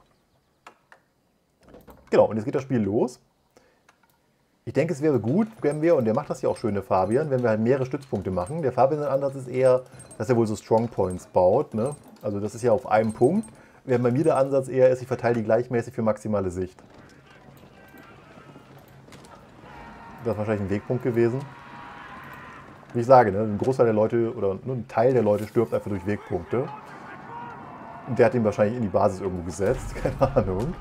S1: Genau, und jetzt geht das Spiel los. Ich denke, es wäre gut, wenn wir, und der macht das ja auch schön, der Fabian, wenn wir halt mehrere Stützpunkte machen. Der Fabian Ansatz ist eher, dass er wohl so Strongpoints baut. Ne? Also das ist ja auf einem Punkt. Während bei mir der Ansatz eher ist, ich verteile die gleichmäßig für maximale Sicht. Das ist wahrscheinlich ein Wegpunkt gewesen. Wie ich sage, ne, ein Großteil der Leute oder nur ein Teil der Leute stirbt einfach durch Wegpunkte. Und der hat ihn wahrscheinlich in die Basis irgendwo gesetzt, keine Ahnung.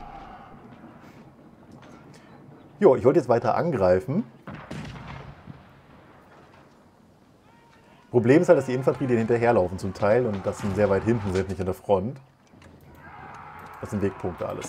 S1: Jo, ich wollte jetzt weiter angreifen. Problem ist halt, dass die Infanterie denen hinterherlaufen zum Teil und das sind sehr weit hinten sind, nicht in der Front. Das sind Wegpunkte alles.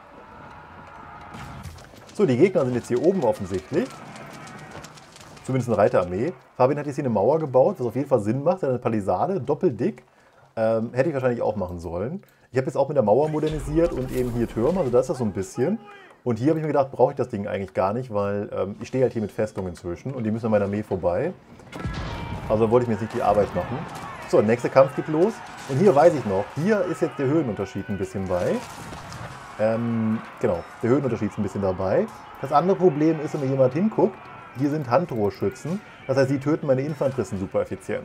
S1: So, die Gegner sind jetzt hier oben offensichtlich. Zumindest eine Reiterarmee. Fabian hat jetzt hier eine Mauer gebaut, was auf jeden Fall Sinn macht. Eine Palisade, doppeldick. Hätte ich wahrscheinlich auch machen sollen. Ich habe jetzt auch mit der Mauer modernisiert und eben hier Türme, also da ist das so ein bisschen. Und hier habe ich mir gedacht, brauche ich das Ding eigentlich gar nicht, weil ich stehe halt hier mit Festungen inzwischen und die müssen an meiner Armee vorbei. Also wollte ich mir jetzt nicht die Arbeit machen. So, der nächste Kampf geht los. Und hier weiß ich noch, hier ist jetzt der Höhenunterschied ein bisschen bei. Genau, der Höhenunterschied ist ein bisschen dabei. Das andere Problem ist, wenn mir jemand hinguckt, hier sind Handrohrschützen. Das heißt, sie töten meine Infanteristen super effizient.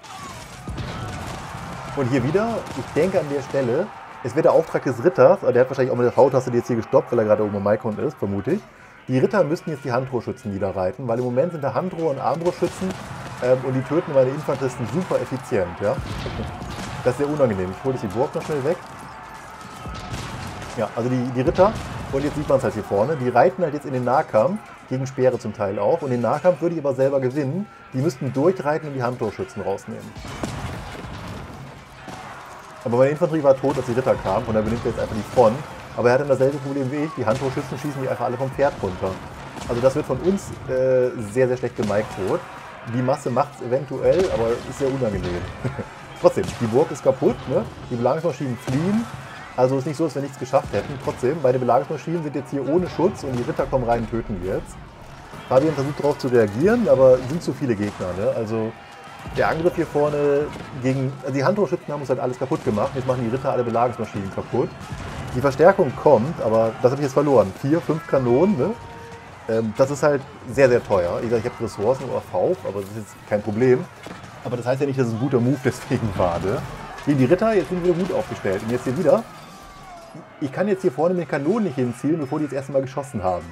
S1: Und hier wieder, ich denke an der Stelle, es wäre der Auftrag des Ritters, der hat wahrscheinlich auch mit der V-Taste jetzt hier gestoppt, weil er gerade oben am Icon ist, vermute ich. Die Ritter müssten jetzt die Handrohrschützen niederreiten, weil im Moment sind da Handrohr- und Armrohrschützen und die töten meine Infanteristen super effizient. Ja? Das ist sehr unangenehm. Ich hole jetzt die Burg noch schnell weg. Ja, also die Ritter, und jetzt sieht man es halt hier vorne, die reiten halt jetzt in den Nahkampf, gegen Speere zum Teil auch. Und den Nahkampf würde ich aber selber gewinnen. Die müssten durchreiten und die Handrohrschützen rausnehmen. Aber meine Infanterie war tot, als die Ritter kamen, und er benimmt jetzt einfach die Front. Aber er hat dann dasselbe Problem wie ich, die Handrohrschützen schießen die einfach alle vom Pferd runter. Also das wird von uns sehr, sehr schlecht gemicrot. Die Masse macht es eventuell, aber ist sehr unangenehm. Trotzdem, die Burg ist kaputt, ne? Die Belagerungsmaschinen fliehen. Also ist nicht so, dass wir nichts geschafft hätten. Trotzdem, beide Belagerungsmaschinen sind jetzt hier ohne Schutz und die Ritter kommen rein und töten die jetzt. Fabian versucht darauf zu reagieren, aber es sind zu viele Gegner. Ne? Also der Angriff hier vorne gegen... Also die Handrohrschützen haben uns halt alles kaputt gemacht. Jetzt machen die Ritter alle Belagerungsmaschinen kaputt. Die Verstärkung kommt, aber das habe ich jetzt verloren. 4, 5 Kanonen, ne? Das ist halt sehr, sehr teuer. Ich habe Ressourcen oder V, aber das ist jetzt kein Problem. Aber das heißt ja nicht, dass es ein guter Move deswegen war. Ne? Gegen die Ritter, jetzt sind wir wieder gut aufgestellt. Und jetzt hier wieder... Ich kann jetzt hier vorne mit Kanonen nicht hinzielen, bevor die das erste Mal geschossen haben.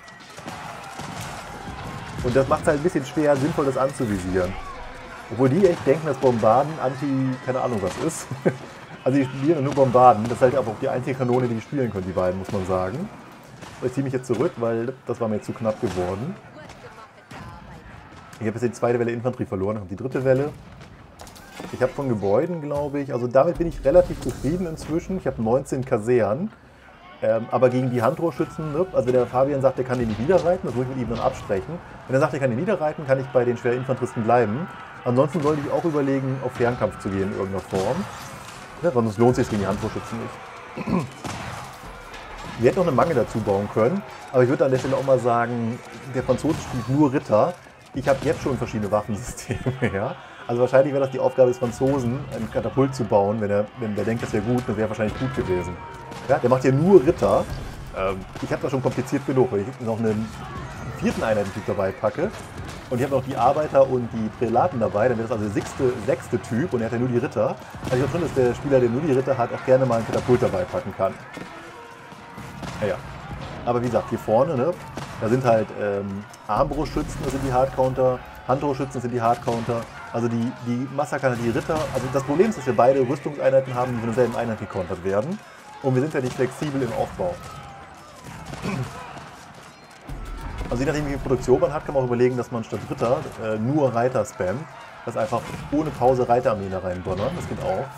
S1: Und das macht es halt ein bisschen schwer, sinnvoll das anzuvisieren. Obwohl die echt denken, dass Bombarden keine Ahnung was ist. Also die spielen nur Bombarden. Das ist halt auch die einzige Kanone, die spielen können, die beiden, muss man sagen. Ich ziehe mich jetzt zurück, weil das war mir jetzt zu knapp geworden. Ich habe jetzt die zweite Welle Infanterie verloren, habe die dritte Welle. Ich habe von Gebäuden, glaube ich, also damit bin ich relativ zufrieden inzwischen. Ich habe 19 Kasernen, aber gegen die Handrohrschützen, ne? Also der Fabian sagt, er kann die nicht niederreiten, das muss ich mit ihm dann absprechen. Wenn er sagt, er kann die niederreiten, kann ich bei den Schwerinfanteristen bleiben. Ansonsten sollte ich auch überlegen, auf Fernkampf zu gehen in irgendeiner Form. Ne? Sonst lohnt sich gegen die Handvorschützen nicht. Wir hätten noch eine Mangel dazu bauen können, aber ich würde an der Stelle auch mal sagen, der Franzose spielt nur Ritter. Ich habe jetzt schon verschiedene Waffensysteme, ja. Also wahrscheinlich wäre das die Aufgabe des Franzosen, einen Katapult zu bauen, wenn der denkt, das wäre gut, dann wäre wahrscheinlich gut gewesen. Ja, der macht ja nur Ritter. Ich habe das schon kompliziert genug, weil ich noch einen vierten Einheitentyp dabei packe. Und ich habe noch die Arbeiter und die Prälaten dabei, dann wäre das also der sechste Typ und er hat ja nur die Ritter. Also ich glaube schon, dass der Spieler, der nur die Ritter hat, auch gerne mal einen Katapult dabei packen kann. Ja. Aber wie gesagt, hier vorne, ne, da sind halt Armbrustschützen, das sind die Hardcounter, Handhochschützen, das sind die Hardcounter. Also die Massakern, die Ritter. Also das Problem ist, dass wir beide Rüstungseinheiten haben, die von derselben Einheit gekontert werden. Und wir sind ja nicht flexibel im Aufbau. Also je nachdem, wie viel Produktion man hat, kann man auch überlegen, dass man statt Ritter nur Reiter spammt. Das einfach ohne Pause Reiterarmeen da reinbonnern. Das geht auch.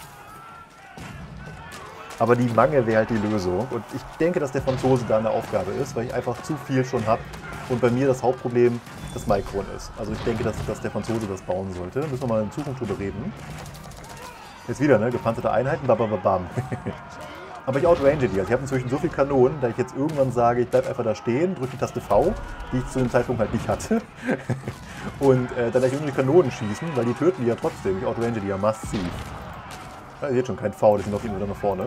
S1: Aber die Mangel wäre halt die Lösung. Und ich denke, dass der Franzose da eine Aufgabe ist, weil ich einfach zu viel schon habe. Und bei mir das Hauptproblem das Micron ist. Also ich denke, dass der Franzose das bauen sollte. Müssen wir mal in Zukunft drüber reden. Jetzt wieder, ne? Gepanzerte Einheiten, babababam. Aber ich outrange die. Also ich habe inzwischen so viel Kanonen, da ich jetzt irgendwann sage, ich bleibe einfach da stehen, drücke die Taste V, die ich zu dem Zeitpunkt halt nicht hatte. Und dann lasse ich nur die Kanonen schießen, weil die töten die ja trotzdem. Ich outrange die ja massiv. Ja, ihr seht schon, kein V, die sind auf jeden Fall nach vorne.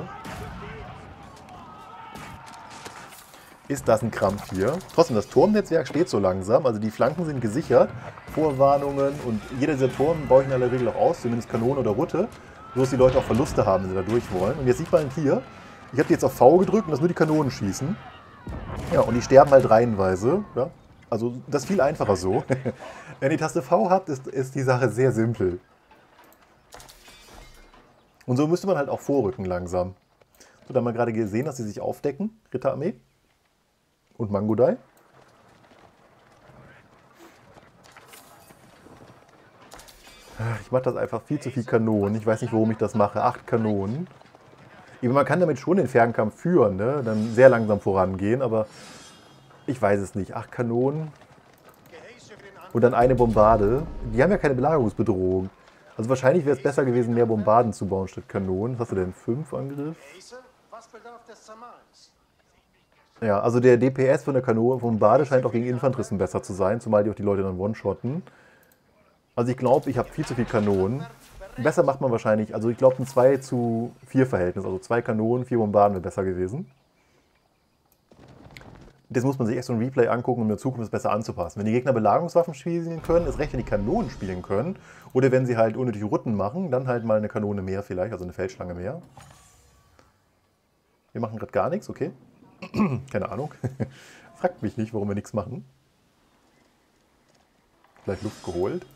S1: Ist das ein Krampf hier? Trotzdem, das Turmnetzwerk steht so langsam, also die Flanken sind gesichert, Vorwarnungen und jeder dieser Turm baue ich in aller Regel auch aus, zumindest Kanone oder Rutte, sodass die Leute auch Verluste haben, wenn sie da durch wollen. Und jetzt sieht man hier, ich habe jetzt auf V gedrückt und das nur die Kanonen schießen. Ja, und die sterben halt reihenweise. Ja? Also das ist viel einfacher so. Wenn ihr die Taste V habt, ist die Sache sehr simpel. Und so müsste man halt auch vorrücken langsam. So, da haben wir gerade gesehen, dass sie sich aufdecken, Ritterarmee. Und Mangudai. Ich mache das einfach viel zu viel Kanonen. Ich weiß nicht, warum ich das mache. 8 Kanonen. Man kann damit schon den Fernkampf führen, ne? Dann sehr langsam vorangehen, aber ich weiß es nicht. 8 Kanonen und dann eine Bombarde. Die haben ja keine Belagerungsbedrohung. Also wahrscheinlich wäre es besser gewesen, mehr Bombarden zu bauen statt Kanonen. Was hast du denn? 5 Angriff?
S2: Was bedarf des Zermalens?
S1: Ja, also der DPS von der Kanone von Bade scheint auch gegen Infanteristen besser zu sein, zumal die auch die Leute dann one-shotten. Also ich glaube, ich habe viel zu viel Kanonen. Besser macht man wahrscheinlich, also ich glaube ein 2:4 Verhältnis, also 2 Kanonen, 4 Bombarden wäre besser gewesen. Das muss man sich echt so ein Replay angucken, um in der Zukunft es besser anzupassen. Wenn die Gegner Belagerungswaffen spielen können, ist recht, wenn die Kanonen spielen können. Oder wenn sie halt unnötige Rutten machen, dann halt mal eine Kanone mehr vielleicht, also eine Feldschlange mehr. Wir machen gerade gar nichts, okay. Keine Ahnung. Fragt mich nicht, warum wir nichts machen. Vielleicht Luft geholt.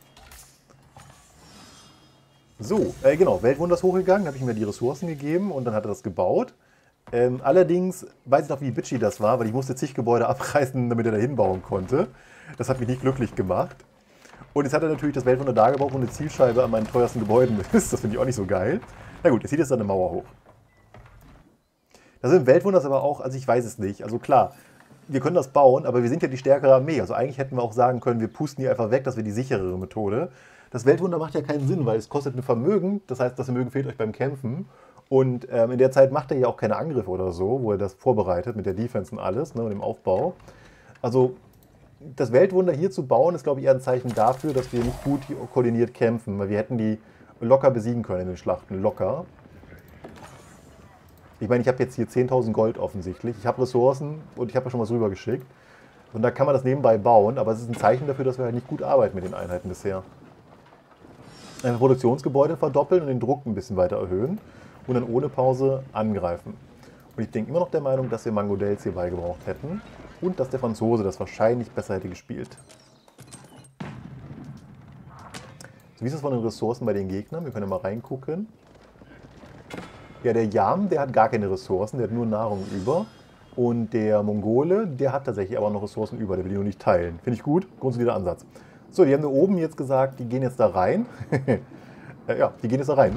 S1: So, genau, Weltwunder ist hochgegangen, da habe ich mir die Ressourcen gegeben und dann hat er das gebaut. Allerdings weiß ich noch, wie bitchy das war, weil ich musste zig Gebäude abreißen, damit er da hinbauen konnte. Das hat mich nicht glücklich gemacht. Und jetzt hat er natürlich das Weltwunder da gebaut, wo eine Zielscheibe an meinen teuersten Gebäuden ist. Das finde ich auch nicht so geil. Na gut, jetzt zieht jetzt eine Mauer hoch. Das ist im Weltwunder aber auch, also ich weiß es nicht. Also klar, wir können das bauen, aber wir sind ja die stärkere Armee. Also eigentlich hätten wir auch sagen können, wir pusten die einfach weg, das wäre die sicherere Methode. Das Weltwunder macht ja keinen Sinn, weil es kostet ein Vermögen. Das heißt, das Vermögen fehlt euch beim Kämpfen. Und in der Zeit macht er ja auch keine Angriffe oder so, wo er das vorbereitet mit der Defense und alles, ne, und dem Aufbau. Also das Weltwunder hier zu bauen, ist, glaube ich, eher ein Zeichen dafür, dass wir nicht gut koordiniert kämpfen. Weil wir hätten die locker besiegen können in den Schlachten, locker. Ich meine, ich habe jetzt hier 10.000 Gold offensichtlich. Ich habe Ressourcen und ich habe ja schon was rübergeschickt. Und da kann man das nebenbei bauen, aber es ist ein Zeichen dafür, dass wir halt nicht gut arbeiten mit den Einheiten bisher. Einfach Produktionsgebäude verdoppeln und den Druck ein bisschen weiter erhöhen und dann ohne Pause angreifen. Und ich denke immer noch der Meinung, dass wir Mangudels hierbei gebraucht hätten und dass der Franzose das wahrscheinlich besser hätte gespielt. So, wie ist es von den Ressourcen bei den Gegnern? Wir können ja mal reingucken. Ja, der Yam, der hat gar keine Ressourcen, der hat nur Nahrung über. Und der Mongole, der hat tatsächlich aber noch Ressourcen über, der will die nur nicht teilen. Finde ich gut, grundsätzlicher Ansatz. So, die haben da oben jetzt gesagt, die gehen jetzt da rein. Ja, die gehen jetzt da rein.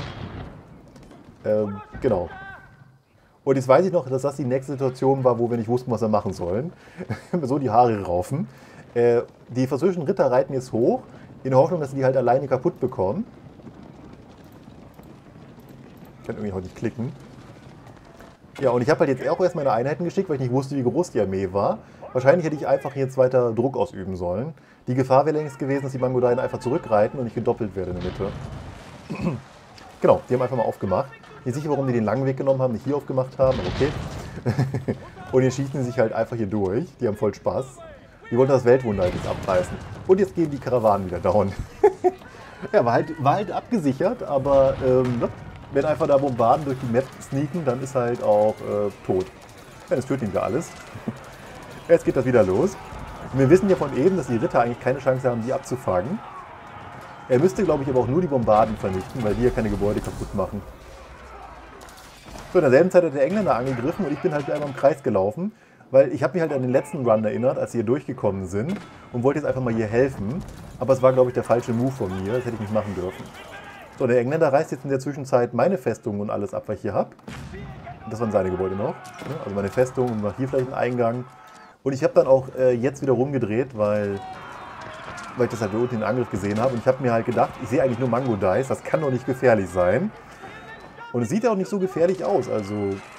S1: Genau. Und jetzt weiß ich noch, dass das die nächste Situation war, wo wir nicht wussten, was wir machen sollen. So die Haare raufen. Die französischen Ritter reiten jetzt hoch, in der Hoffnung, dass sie die halt alleine kaputt bekommen. Ich kann irgendwie heute nicht klicken. Ja, und ich habe halt jetzt auch erst meine Einheiten geschickt, weil ich nicht wusste, wie groß die Armee war. Wahrscheinlich hätte ich einfach jetzt weiter Druck ausüben sollen. Die Gefahr wäre längst gewesen, dass die Mangodaien einfach zurückreiten und ich gedoppelt werde in der Mitte. Genau, die haben einfach mal aufgemacht. Nicht sicher, warum die den langen Weg genommen haben, nicht hier aufgemacht haben, aber okay. Und jetzt schießen die sich halt einfach hier durch. Die haben voll Spaß. Die wollten das Weltwunder halt jetzt abreißen. Und jetzt gehen die Karawanen wieder down. Ja, war halt abgesichert, aber wenn einfach da Bombarden durch die Map sneaken, dann ist halt auch tot. Ja, das tötet ihn ja alles. Jetzt geht das wieder los. Und wir wissen ja von eben, dass die Ritter eigentlich keine Chance haben, die abzufangen. Er müsste, glaube ich, aber auch nur die Bombarden vernichten, weil die ja keine Gebäude kaputt machen. So, in derselben Zeit hat der Engländer angegriffen und ich bin halt einmal im Kreis gelaufen, weil ich habe mich halt an den letzten Run erinnert, als sie hier durchgekommen sind und wollte jetzt einfach mal hier helfen. Aber es war, glaube ich, der falsche Move von mir, das hätte ich nicht machen dürfen. So, der Engländer reißt jetzt in der Zwischenzeit meine Festung und alles ab, was ich hier habe. Das waren seine Gebäude noch. Also meine Festung und noch hier vielleicht einen Eingang. Und ich habe dann auch jetzt wieder rumgedreht, weil ich das halt unten den Angriff gesehen habe. Und ich habe mir halt gedacht, ich sehe eigentlich nur Mango-Dice, das kann doch nicht gefährlich sein. Und es sieht ja auch nicht so gefährlich aus, also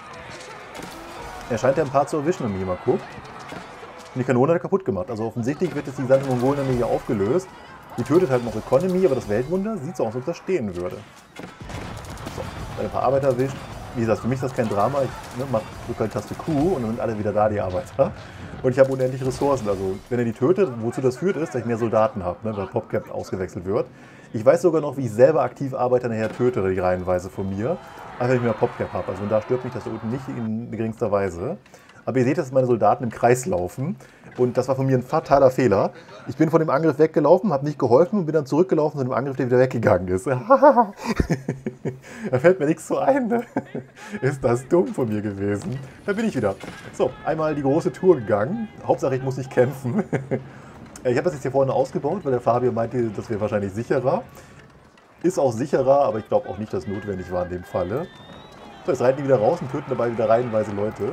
S1: er scheint ja ein paar zu erwischen, wenn man hier mal guckt. Und die Kanone hat er kaputt gemacht, also offensichtlich wird jetzt die gesamte Mongolen-Armee hier aufgelöst. Die tötet halt noch Economy, aber das Weltwunder sieht so aus, als ob das stehen würde. So, ein paar Arbeiter erwischt. Wie gesagt, für mich ist das kein Drama, ich drücke halt Taste Q und dann sind alle wieder da, die Arbeiter. Und ich habe unendlich Ressourcen, also wenn er die tötet, wozu das führt ist, dass ich mehr Soldaten habe, weil PopCap ausgewechselt wird. Ich weiß sogar noch, wie ich selber aktiv Arbeiter nachher töte, die reihenweise von mir, einfach wenn ich mehr PopCap habe. Also da stört mich das da unten nicht in geringster Weise. Aber ihr seht, dass meine Soldaten im Kreis laufen. Und das war von mir ein fataler Fehler. Ich bin von dem Angriff weggelaufen, habe nicht geholfen und bin dann zurückgelaufen zu dem Angriff, der wieder weggegangen ist. Da fällt mir nichts so ein. Ne? Ist das dumm von mir gewesen? Da bin ich wieder. So, einmal die große Tour gegangen. Hauptsache, ich muss nicht kämpfen. Ich habe das jetzt hier vorne ausgebaut, weil der Fabian meinte, das wäre wahrscheinlich sicherer. Ist auch sicherer, aber ich glaube auch nicht, dass es notwendig war in dem Falle. So, jetzt reiten die wieder raus und töten dabei wieder reihenweise Leute.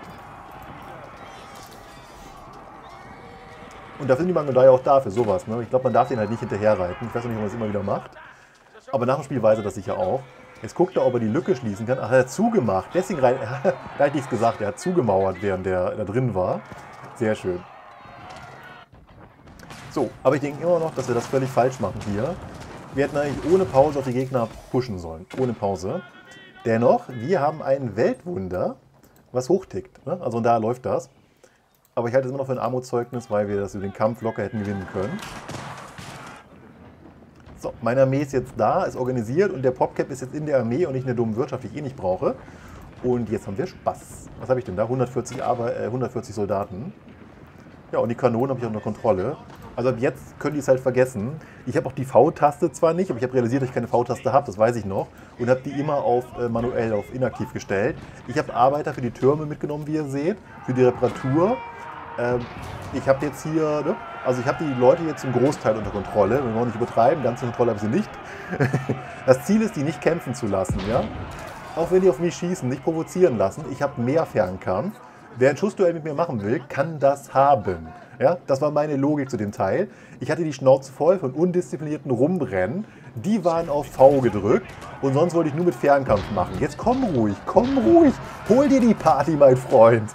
S1: Und dafür sind die Mangodaien auch da, für sowas. Ne? Ich glaube, man darf den halt nicht hinterherreiten. Ich weiß noch nicht, ob man das immer wieder macht. Aber nach dem Spiel weiß er das sicher auch. Jetzt guckt er, ob er die Lücke schließen kann. Ach, er hat zugemacht. Deswegen rein. Da hätte ich es gesagt. Er hat zugemauert, während der da drin war. Sehr schön. So, aber ich denke immer noch, dass wir das völlig falsch machen hier. Wir hätten eigentlich ohne Pause auf die Gegner pushen sollen. Ohne Pause. Dennoch, wir haben ein Weltwunder, was hochtickt. Ne? Also da läuft das. Aber ich halte es immer noch für ein Armutszeugnis, weil wir das über den Kampf locker hätten gewinnen können. So, meine Armee ist jetzt da, ist organisiert und der PopCap ist jetzt in der Armee und nicht in der dummen Wirtschaft, die ich eh nicht brauche. Und jetzt haben wir Spaß. Was habe ich denn da? 140 Soldaten. Ja, und die Kanonen habe ich auch unter Kontrolle. Also ab jetzt können die es halt vergessen. Ich habe auch die V-Taste zwar nicht, aber ich habe realisiert, dass ich keine V-Taste habe, das weiß ich noch. Und habe die immer auf manuell, auf inaktiv gestellt. Ich habe Arbeiter für die Türme mitgenommen, wie ihr seht, für die Reparatur. Ich habe jetzt hier, ne? Also ich habe die Leute jetzt zum Großteil unter Kontrolle. Wir wollen nicht übertreiben, ganz unter Kontrolle habe ich sie nicht. Das Ziel ist, die nicht kämpfen zu lassen, ja. Auch wenn die auf mich schießen, nicht provozieren lassen. Ich habe mehr Fernkampf. Wer ein Schussduell mit mir machen will, kann das haben. Ja, das war meine Logik zu dem Teil. Ich hatte die Schnauze voll von undisziplinierten Rumrennen. Die waren auf V gedrückt und sonst wollte ich nur mit Fernkampf machen. Jetzt komm ruhig, hol dir die Party, mein Freund.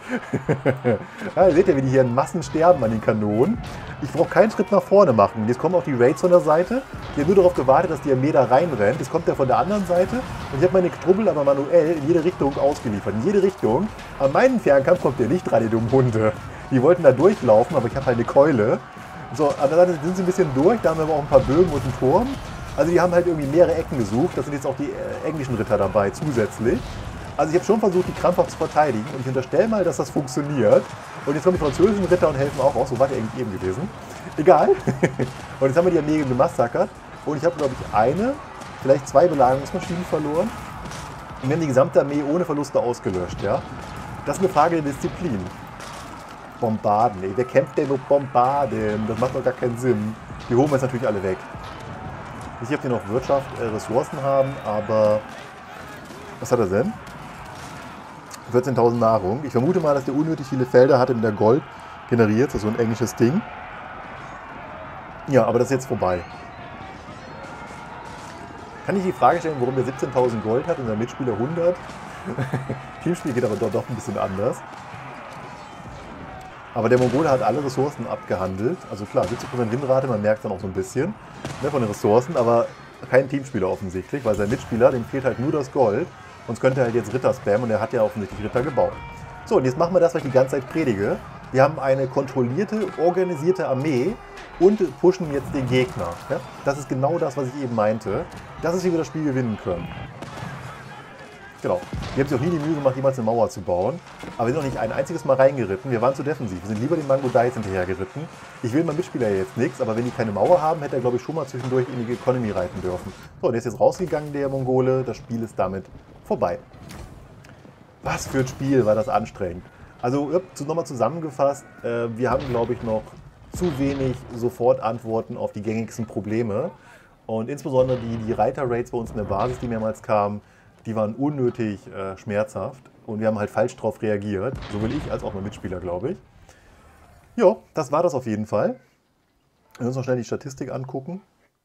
S1: Ja, seht ihr, wie die hier in Massen sterben an den Kanonen. Ich brauche keinen Schritt nach vorne machen. Jetzt kommen auch die Raids von der Seite. Die haben nur darauf gewartet, dass die Armee da reinrennt. Jetzt kommt der von der anderen Seite und ich habe meine Truppel aber manuell in jede Richtung ausgeliefert. In jede Richtung. An meinen Fernkampf kommt der nicht dran, die dummen Hunde. Die wollten da durchlaufen, aber ich habe halt eine Keule. So, an der Seite sind sie ein bisschen durch, da haben wir aber auch ein paar Bögen und einen Turm. Also die haben halt irgendwie mehrere Ecken gesucht. Da sind jetzt auch die englischen Ritter dabei zusätzlich. Also ich habe schon versucht, die krampfhaft zu verteidigen und ich unterstelle mal, dass das funktioniert. Und jetzt kommen die französischen Ritter und helfen auch aus. So war der eigentlich eben gewesen. Egal. Und jetzt haben wir die Armee gemassakert. Und ich habe, glaube ich, eine, vielleicht 2 Belagerungsmaschinen verloren. Und wir haben die gesamte Armee ohne Verluste ausgelöscht. Ja? Das ist eine Frage der Disziplin. Bombarden, ey. Wer kämpft denn mit Bombarden? Das macht doch gar keinen Sinn. Die holen wir jetzt natürlich alle weg. Ich weiß nicht, ob die noch Wirtschaft, Ressourcen haben, aber was hat er denn? 14.000 Nahrung. Ich vermute mal, dass der unnötig viele Felder hatte, mit der Gold generiert. Das ist so ein englisches Ding. Ja, aber das ist jetzt vorbei. Kann ich die Frage stellen, warum der 17.000 Gold hat und sein Mitspieler 100? Teamspiel geht aber doch ein bisschen anders. Aber der Mongole hat alle Ressourcen abgehandelt. Also klar, 70% Windrate, man merkt dann auch so ein bisschen, ne, von den Ressourcen, aber kein Teamspieler offensichtlich, weil sein Mitspieler, dem fehlt halt nur das Gold. Sonst könnte er halt jetzt Ritter spammen und er hat ja offensichtlich Ritter gebaut. So, und jetzt machen wir das, was ich die ganze Zeit predige. Wir haben eine kontrollierte, organisierte Armee und pushen jetzt den Gegner. Ja? Das ist genau das, was ich eben meinte. Das ist, wie wir das Spiel gewinnen können. Genau. Wir haben sich auch nie die Mühe gemacht, jemals eine Mauer zu bauen. Aber wir sind noch nicht ein einziges Mal reingeritten. Wir waren zu defensiv. Wir sind lieber den Mango Dice hinterher geritten. Ich will meinem Mitspieler jetzt nichts, aber wenn die keine Mauer haben, hätte er, glaube ich, schon mal zwischendurch in die Economy reiten dürfen. So, der ist jetzt rausgegangen, der Mongole. Das Spiel ist damit vorbei. Was für ein Spiel, war das anstrengend. Also, nochmal zusammengefasst, wir haben, glaube ich, noch zu wenig Sofortantworten auf die gängigsten Probleme. Und insbesondere die Reiter-Rates bei uns in der Basis, die mehrmals kamen, die waren unnötig schmerzhaft. Und wir haben halt falsch drauf reagiert. Sowohl ich als auch mein Mitspieler, glaube ich. Ja, das war das auf jeden Fall. Wir uns noch schnell die Statistik angucken.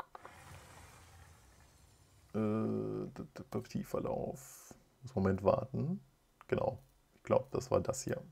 S1: Tiefverlauf. Muss Moment warten. Genau. Ich glaube, das war das hier.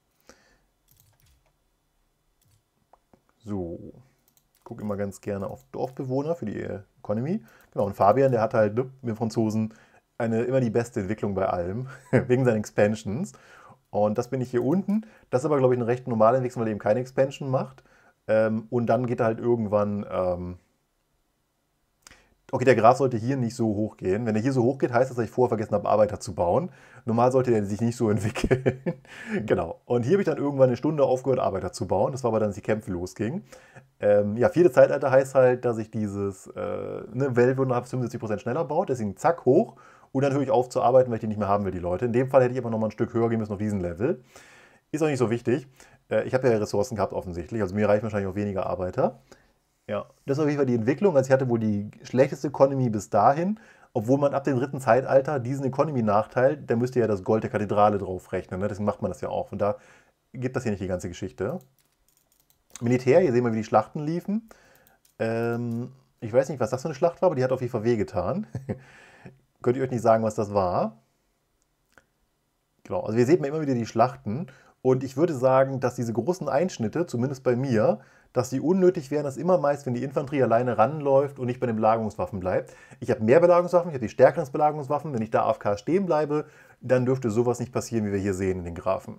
S1: So. Ich gucke immer ganz gerne auf Dorfbewohner für die Economy. Genau, und Fabian, der hat halt mit den Franzosen immer die beste Entwicklung bei allem, wegen seinen Expansions. Und das bin ich hier unten. Das ist aber, glaube ich, eine recht normale Entwicklung, weil er eben keine Expansion macht. Und dann geht er halt irgendwann... Okay, der Graph sollte hier nicht so hoch gehen. Wenn er hier so hoch geht, heißt das, dass ich vorher vergessen habe, Arbeiter zu bauen. Normal sollte der sich nicht so entwickeln. Genau. Und hier habe ich dann irgendwann eine Stunde aufgehört, Arbeiter zu bauen. Das war aber dann, als die Kämpfe losgingen. Ja, 4. Zeitalter heißt halt, dass ich dieses Weltwunder 75% schneller baut. Deswegen zack, hoch. Und dann höre ich auf zu arbeiten, weil ich die nicht mehr haben will, die Leute. In dem Fall hätte ich aber noch mal ein Stück höher gehen müssen auf diesen Level. Ist auch nicht so wichtig. Ich habe ja Ressourcen gehabt offensichtlich. Also mir reichen wahrscheinlich auch weniger Arbeiter. Ja, das ist auf jeden Fall die Entwicklung. Also ich hatte wohl die schlechteste Economy bis dahin, obwohl man ab dem 3. Zeitalter diesen Economy-Nachteil, da müsst ihr ja das Gold der Kathedrale drauf rechnen. Ne? Deswegen macht man das ja auch. Und da gibt das hier nicht die ganze Geschichte. Militär, hier sehen wir, wie die Schlachten liefen. Ich weiß nicht, was das für eine Schlacht war, aber die hat auf jeden Fall wehgetan. Könnt ihr euch nicht sagen, was das war? Genau, also wir sehen immer wieder die Schlachten. Und ich würde sagen, dass diese großen Einschnitte, zumindest bei mir, dass die unnötig wären, dass immer meist, wenn die Infanterie alleine ranläuft und nicht bei den Belagerungswaffen bleibt. Ich habe mehr Belagerungswaffen, ich habe die stärkeren Belagerungswaffen. Wenn ich da AFK stehen bleibe, dann dürfte sowas nicht passieren, wie wir hier sehen in den Graphen.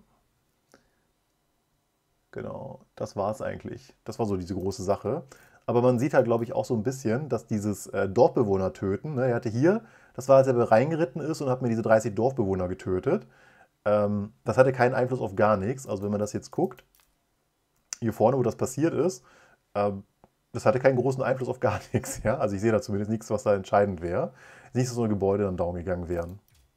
S1: Genau, das war es eigentlich. Das war so diese große Sache. Aber man sieht halt, glaube ich, auch so ein bisschen, dass dieses Dorfbewohner töten, ne, er hatte hier, das war, als er reingeritten ist und hat mir diese 30 Dorfbewohner getötet. Das hatte keinen Einfluss auf gar nichts. Also wenn man das jetzt guckt, hier vorne, wo das passiert ist, das hatte keinen großen Einfluss auf gar nichts. Ja? Also ich sehe da zumindest nichts, was da entscheidend wäre. Nicht, dass so ein Gebäude dann down gegangen wären.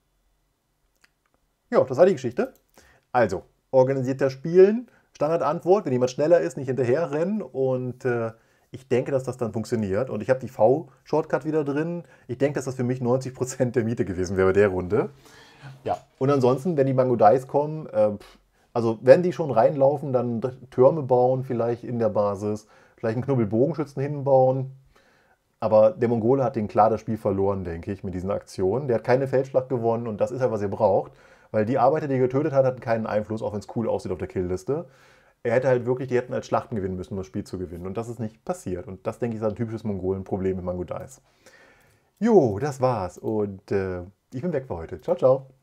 S1: Ja, das war die Geschichte. Also, organisierter Spielen, Standardantwort, wenn jemand schneller ist, nicht hinterher rennen und ich denke, dass das dann funktioniert. Und ich habe die V-Shortcut wieder drin. Ich denke, dass das für mich 90% der Miete gewesen wäre bei der Runde. Ja, und ansonsten, wenn die Mango Dice kommen, also wenn die schon reinlaufen, dann Türme bauen vielleicht in der Basis, vielleicht einen Knubbel Bogenschützen hinbauen. Aber der Mongole hat den klar das Spiel verloren, denke ich, mit diesen Aktionen. Der hat keine Feldschlacht gewonnen und das ist ja, was ihr braucht. Weil die Arbeiter, die er getötet hat, hatten keinen Einfluss, auch wenn es cool aussieht auf der Killliste. Er hätte halt wirklich, die hätten als Schlachten gewinnen müssen, um das Spiel zu gewinnen. Und das ist nicht passiert. Und das, denke ich, ist ein typisches Mongolen-Problem mit Mango Dice. Jo, das war's. Und ich bin weg für heute. Ciao, ciao.